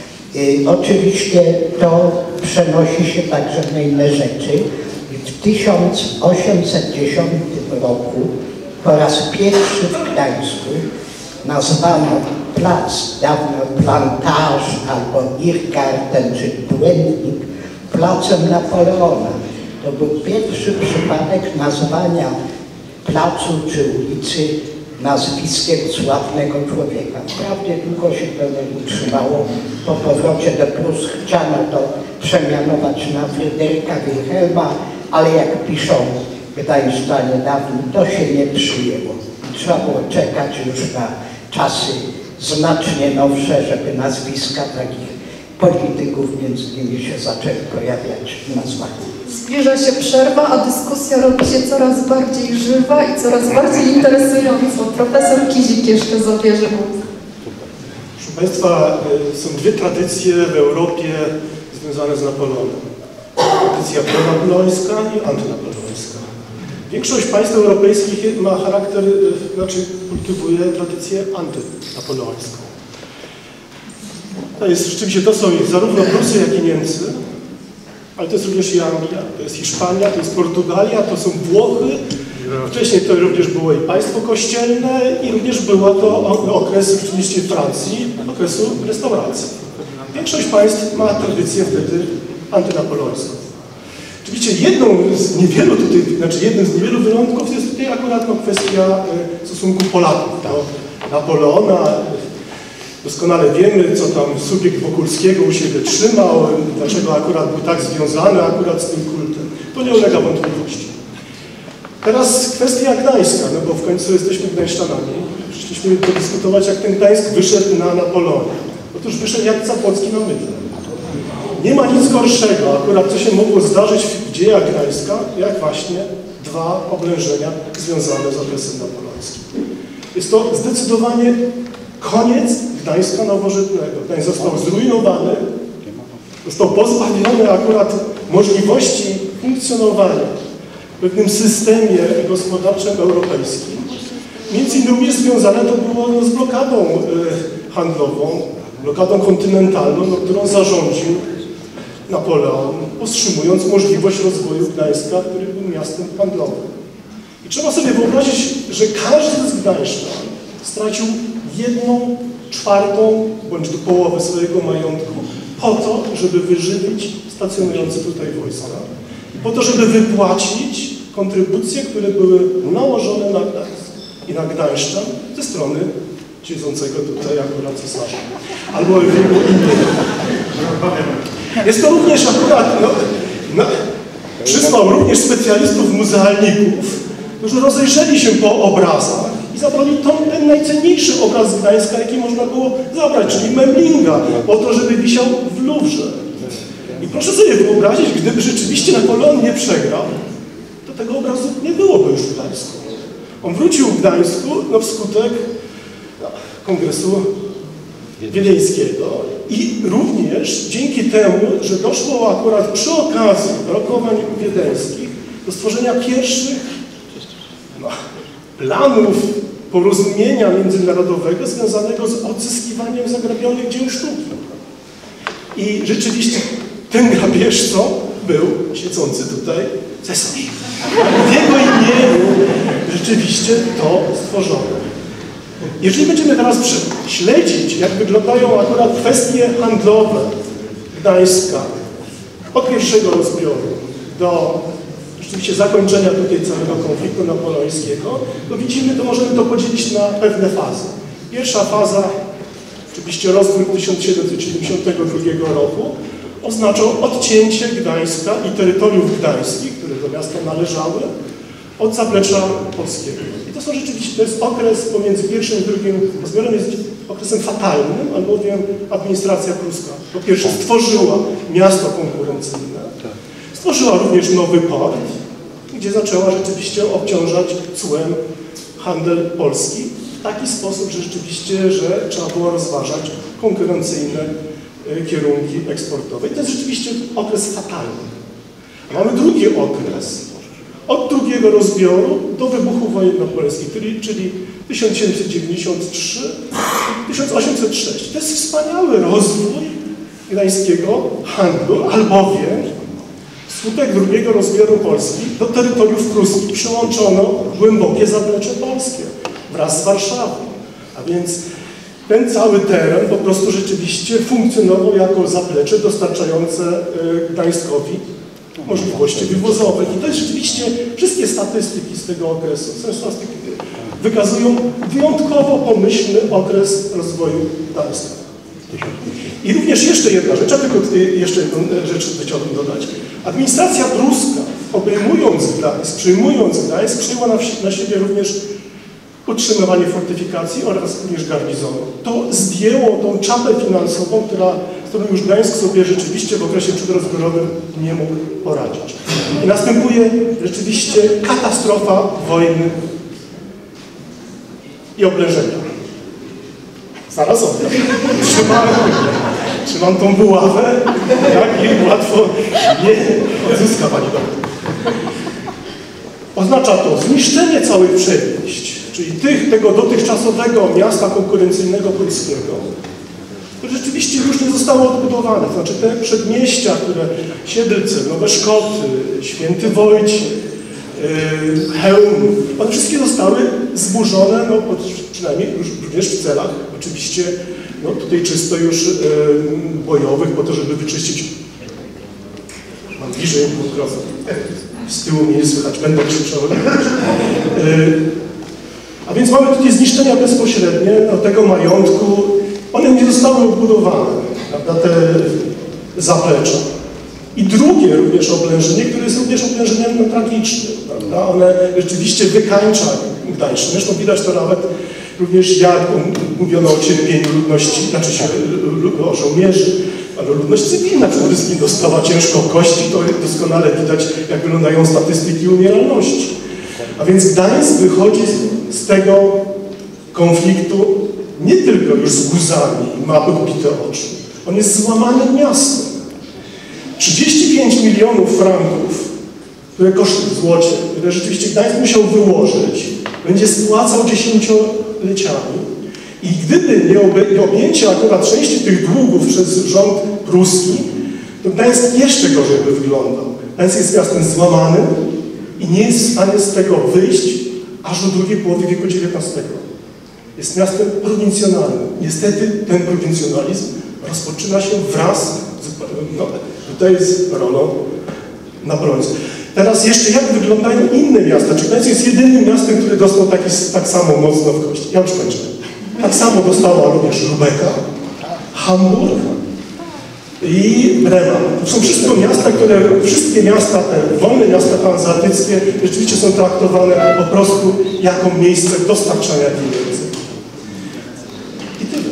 I oczywiście to przenosi się także na inne rzeczy. W tysiąc osiemset dziesiątym roku po raz pierwszy w Gdańsku nazwano plac, dawno Plantage albo Irgarten czy Błędnik, placem Napoleona. To był pierwszy przypadek nazwania placu czy ulicy nazwiskiem sławnego człowieka. Wprawdzie długo się to nie utrzymało. Po powrocie do Prus chciano to przemianować na Fryderyka Wilhelma, ale jak piszą gdańszczanie dawni, to się nie przyjęło. Trzeba było czekać już na czasy znacznie nowsze, żeby nazwiska takich polityków między nimi się zaczęły pojawiać w nazwach. Zbliża się przerwa, a dyskusja robi się coraz bardziej żywa i coraz bardziej interesująca. Profesor Kizik jeszcze zabierze głos. Proszę Państwa, są dwie tradycje w Europie związane z Napoleonem. Tradycja pronapoleońska i antynapoleońska. Większość państw europejskich ma charakter, znaczy kultywuje tradycję antynapoleońską. To jest rzeczywiście, to są zarówno Prusy, jak i Niemcy, ale to jest również i Anglia, to jest Hiszpania, to jest Portugalia, to są Włochy. Wcześniej to również było i państwo kościelne i również była to okres oczywiście Francji, okresu restauracji. Większość państw ma tradycję wtedy antynapoleońską. Oczywiście jedną z niewielu tutaj, znaczy jednym z niewielu wyjątków jest tutaj akurat no, kwestia stosunku Polaków do Napoleona. Doskonale wiemy, co tam subiekt Wokulskiego u siebie trzymał, dlaczego akurat był tak związany akurat z tym kultem. To nie ulega wątpliwości. Teraz kwestia Gdańska, no bo w końcu jesteśmy Gdańszczanami. Przyszliśmy podyskutować, jak ten Gdańsk wyszedł na Napoleona. Otóż wyszedł jak Zapłocki na mydle. Nie ma nic gorszego, akurat co się mogło zdarzyć w dziejach Gdańska, jak właśnie dwa oblężenia związane z okresem napoleońskim. Jest to zdecydowanie koniec Gdańska nowożytnego. Gdańsk został zrujnowany, został pozbawiony akurat możliwości funkcjonowania w pewnym systemie gospodarczym europejskim. Między innymi związane to było no, z blokadą y, handlową, blokadą kontynentalną, no, którą zarządził Napoleon, powstrzymując możliwość rozwoju Gdańska, który był miastem handlowym. I trzeba sobie wyobrazić, że każdy z Gdańszczan stracił jedną czwartą bądź do połowy swojego majątku po to, żeby wyżywić stacjonujące tutaj wojska. I po to, żeby wypłacić kontrybucje, które były nałożone na Gdańsk i na Gdańszczan ze strony siedzącego tutaj akurat cesarza. Albo wielu innych. Jest to również akurat, no, no, przysłał również specjalistów muzealników, którzy rozejrzeli się po obrazach i zabrali ten najcenniejszy obraz z Gdańska, jaki można było zabrać, czyli Memlinga, po to, żeby wisiał w Luwrze. I proszę sobie wyobrazić, gdyby rzeczywiście Napoleon nie przegrał, to tego obrazu nie byłoby już w Gdańsku. On wrócił w Gdańsku no, wskutek no, Kongresu Wiedeńskiego i również dzięki temu, że doszło akurat przy okazji rokowań wiedeńskich do stworzenia pierwszych no, planów porozumienia międzynarodowego związanego z odzyskiwaniem zagrabionych dzieł sztuki. I rzeczywiście ten grabieżca był siedzący tutaj cesarz. W jego imieniu rzeczywiście to stworzono. Jeżeli będziemy teraz śledzić, jak wyglądają akurat kwestie handlowe Gdańska od pierwszego rozbioru do rzeczywiście zakończenia tutaj całego konfliktu napoleońskiego, to widzimy, to możemy to podzielić na pewne fazy. Pierwsza faza, oczywiście rozwój tysiąc siedemset siedemdziesiątego drugiego roku, oznaczał odcięcie Gdańska i terytoriów gdańskich, które do miasta należały, od zaplecza polskiego. I to są rzeczywiście, to jest okres pomiędzy pierwszym i drugim rozbiorem, jest okresem fatalnym, albowiem administracja pruska po pierwsze stworzyła miasto konkurencyjne, stworzyła również nowy port, gdzie zaczęła rzeczywiście obciążać cłem handel polski w taki sposób, że rzeczywiście, że trzeba było rozważać konkurencyjne kierunki eksportowe. I to jest rzeczywiście okres fatalny. Mamy drugi okres, od drugiego rozbioru do wybuchu wojen napoleońskich, czyli, czyli tysiąc siedemset dziewięćdziesiąt trzy do tysiąc osiemset sześć. To jest wspaniały rozwój gdańskiego handlu, albowiem wskutek drugiego rozbioru Polski do terytoriów pruskich przyłączono głębokie zaplecze polskie wraz z Warszawą. A więc ten cały teren po prostu rzeczywiście funkcjonował jako zaplecze dostarczające Gdańskowi możliwości wywozowe. I to jest rzeczywiście, wszystkie statystyki z tego okresu, są statystyki, wykazują wyjątkowo pomyślny okres rozwoju Gdańska. I również jeszcze jedna rzecz, a tylko jeszcze jedną rzecz chciałbym dodać. Administracja pruska, obejmując Gdańsk, przyjmując Gdańsk, przyjęła na, na siebie również utrzymywanie fortyfikacji oraz również garnizonu. To zdjęło tą czapę finansową, która, z którą już Gdańsk sobie rzeczywiście w okresie przedrozbiorowym nie mógł poradzić. I następuje rzeczywiście katastrofa wojny i oblężenia. Zaraz oddam. Trzymam, trzymam tą buławę, tak, i łatwo nie odzyska pani doktor. Oznacza to zniszczenie całych przedmieść, czyli tych, tego dotychczasowego miasta konkurencyjnego polskiego, które rzeczywiście już nie zostało odbudowane. To znaczy te przedmieścia, które Siedlce, Nowe Szkoty, Święty Wojciech, yy, Chełm, one wszystkie zostały zburzone, no, przynajmniej już również w celach oczywiście no, tutaj czysto już yy, bojowych, po to, żeby wyczyścić. Mam bliżej mikrofon. Z tyłu mnie nie słychać, będę krzyczał. Yy, a więc mamy tutaj zniszczenia bezpośrednie no, tego majątku. One nie zostały odbudowane, prawda, te zaplecza. I drugie również oblężenie, które jest również oblężeniem no, tragicznym, prawda? One rzeczywiście wykańcza Gdańsk. Zresztą widać to nawet również jak mówiono o cierpieniu ludności, znaczy się o żołnierzy, ale ludność cywilna przede wszystkim dostała ciężko kości, to doskonale widać, jak wyglądają statystyki umieralności. A więc Gdańsk wychodzi z, z tego konfliktu nie tylko już z guzami i ma odbite oczy. On jest złamanym miastem. trzydzieści pięć milionów franków, które kosztują w złocie, które rzeczywiście Gdańsk musiał wyłożyć, będzie spłacał dziesięcioleciami. I gdyby nie, ob nie objęcie akurat części tych długów przez rząd pruski, to Gdańsk jeszcze gorzej by wyglądał. Gdańsk jest miastem złamanym i nie jest w stanie z tego wyjść aż do drugiej połowy wieku dziewiętnastego. Jest miastem prowincjonalnym. Niestety ten prowincjonalizm rozpoczyna się wraz z, no, tutaj jest rolą napoleońską. Teraz jeszcze jak wyglądają inne miasta? Czy Gdańsk jest jedynym miastem, który dostał taki, tak samo mocno w kości? Ja już kończę. Tak samo dostała również Lubeka, Hamburg i Bremen. To są wszystko miasta, które, wszystkie miasta, te wolne miasta hanzeatyckie rzeczywiście są traktowane po prostu jako miejsce dostarczania pieniędzy. I tyle.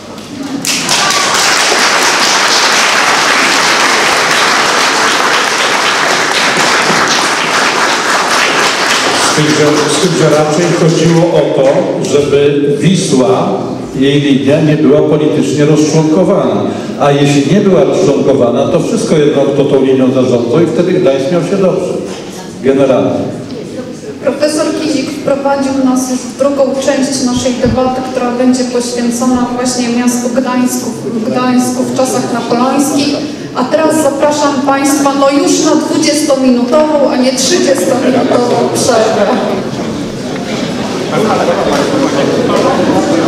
Z tym, że, z tym, że raczej chodziło o to, żeby Wisła, jej linia nie była politycznie rozczłonkowana. A jeśli nie była rozczłonkowana, to wszystko jedno, kto tą linią zarządzał i wtedy Gdańsk miał się dobrze. Generalnie. Profesor Kizik wprowadził nas już w drugą część naszej debaty, która będzie poświęcona właśnie miastu Gdańsku, Gdańsku w czasach napoleońskich. A teraz zapraszam Państwa no już na dwudziestominutową, a nie trzydziestominutową przerwę.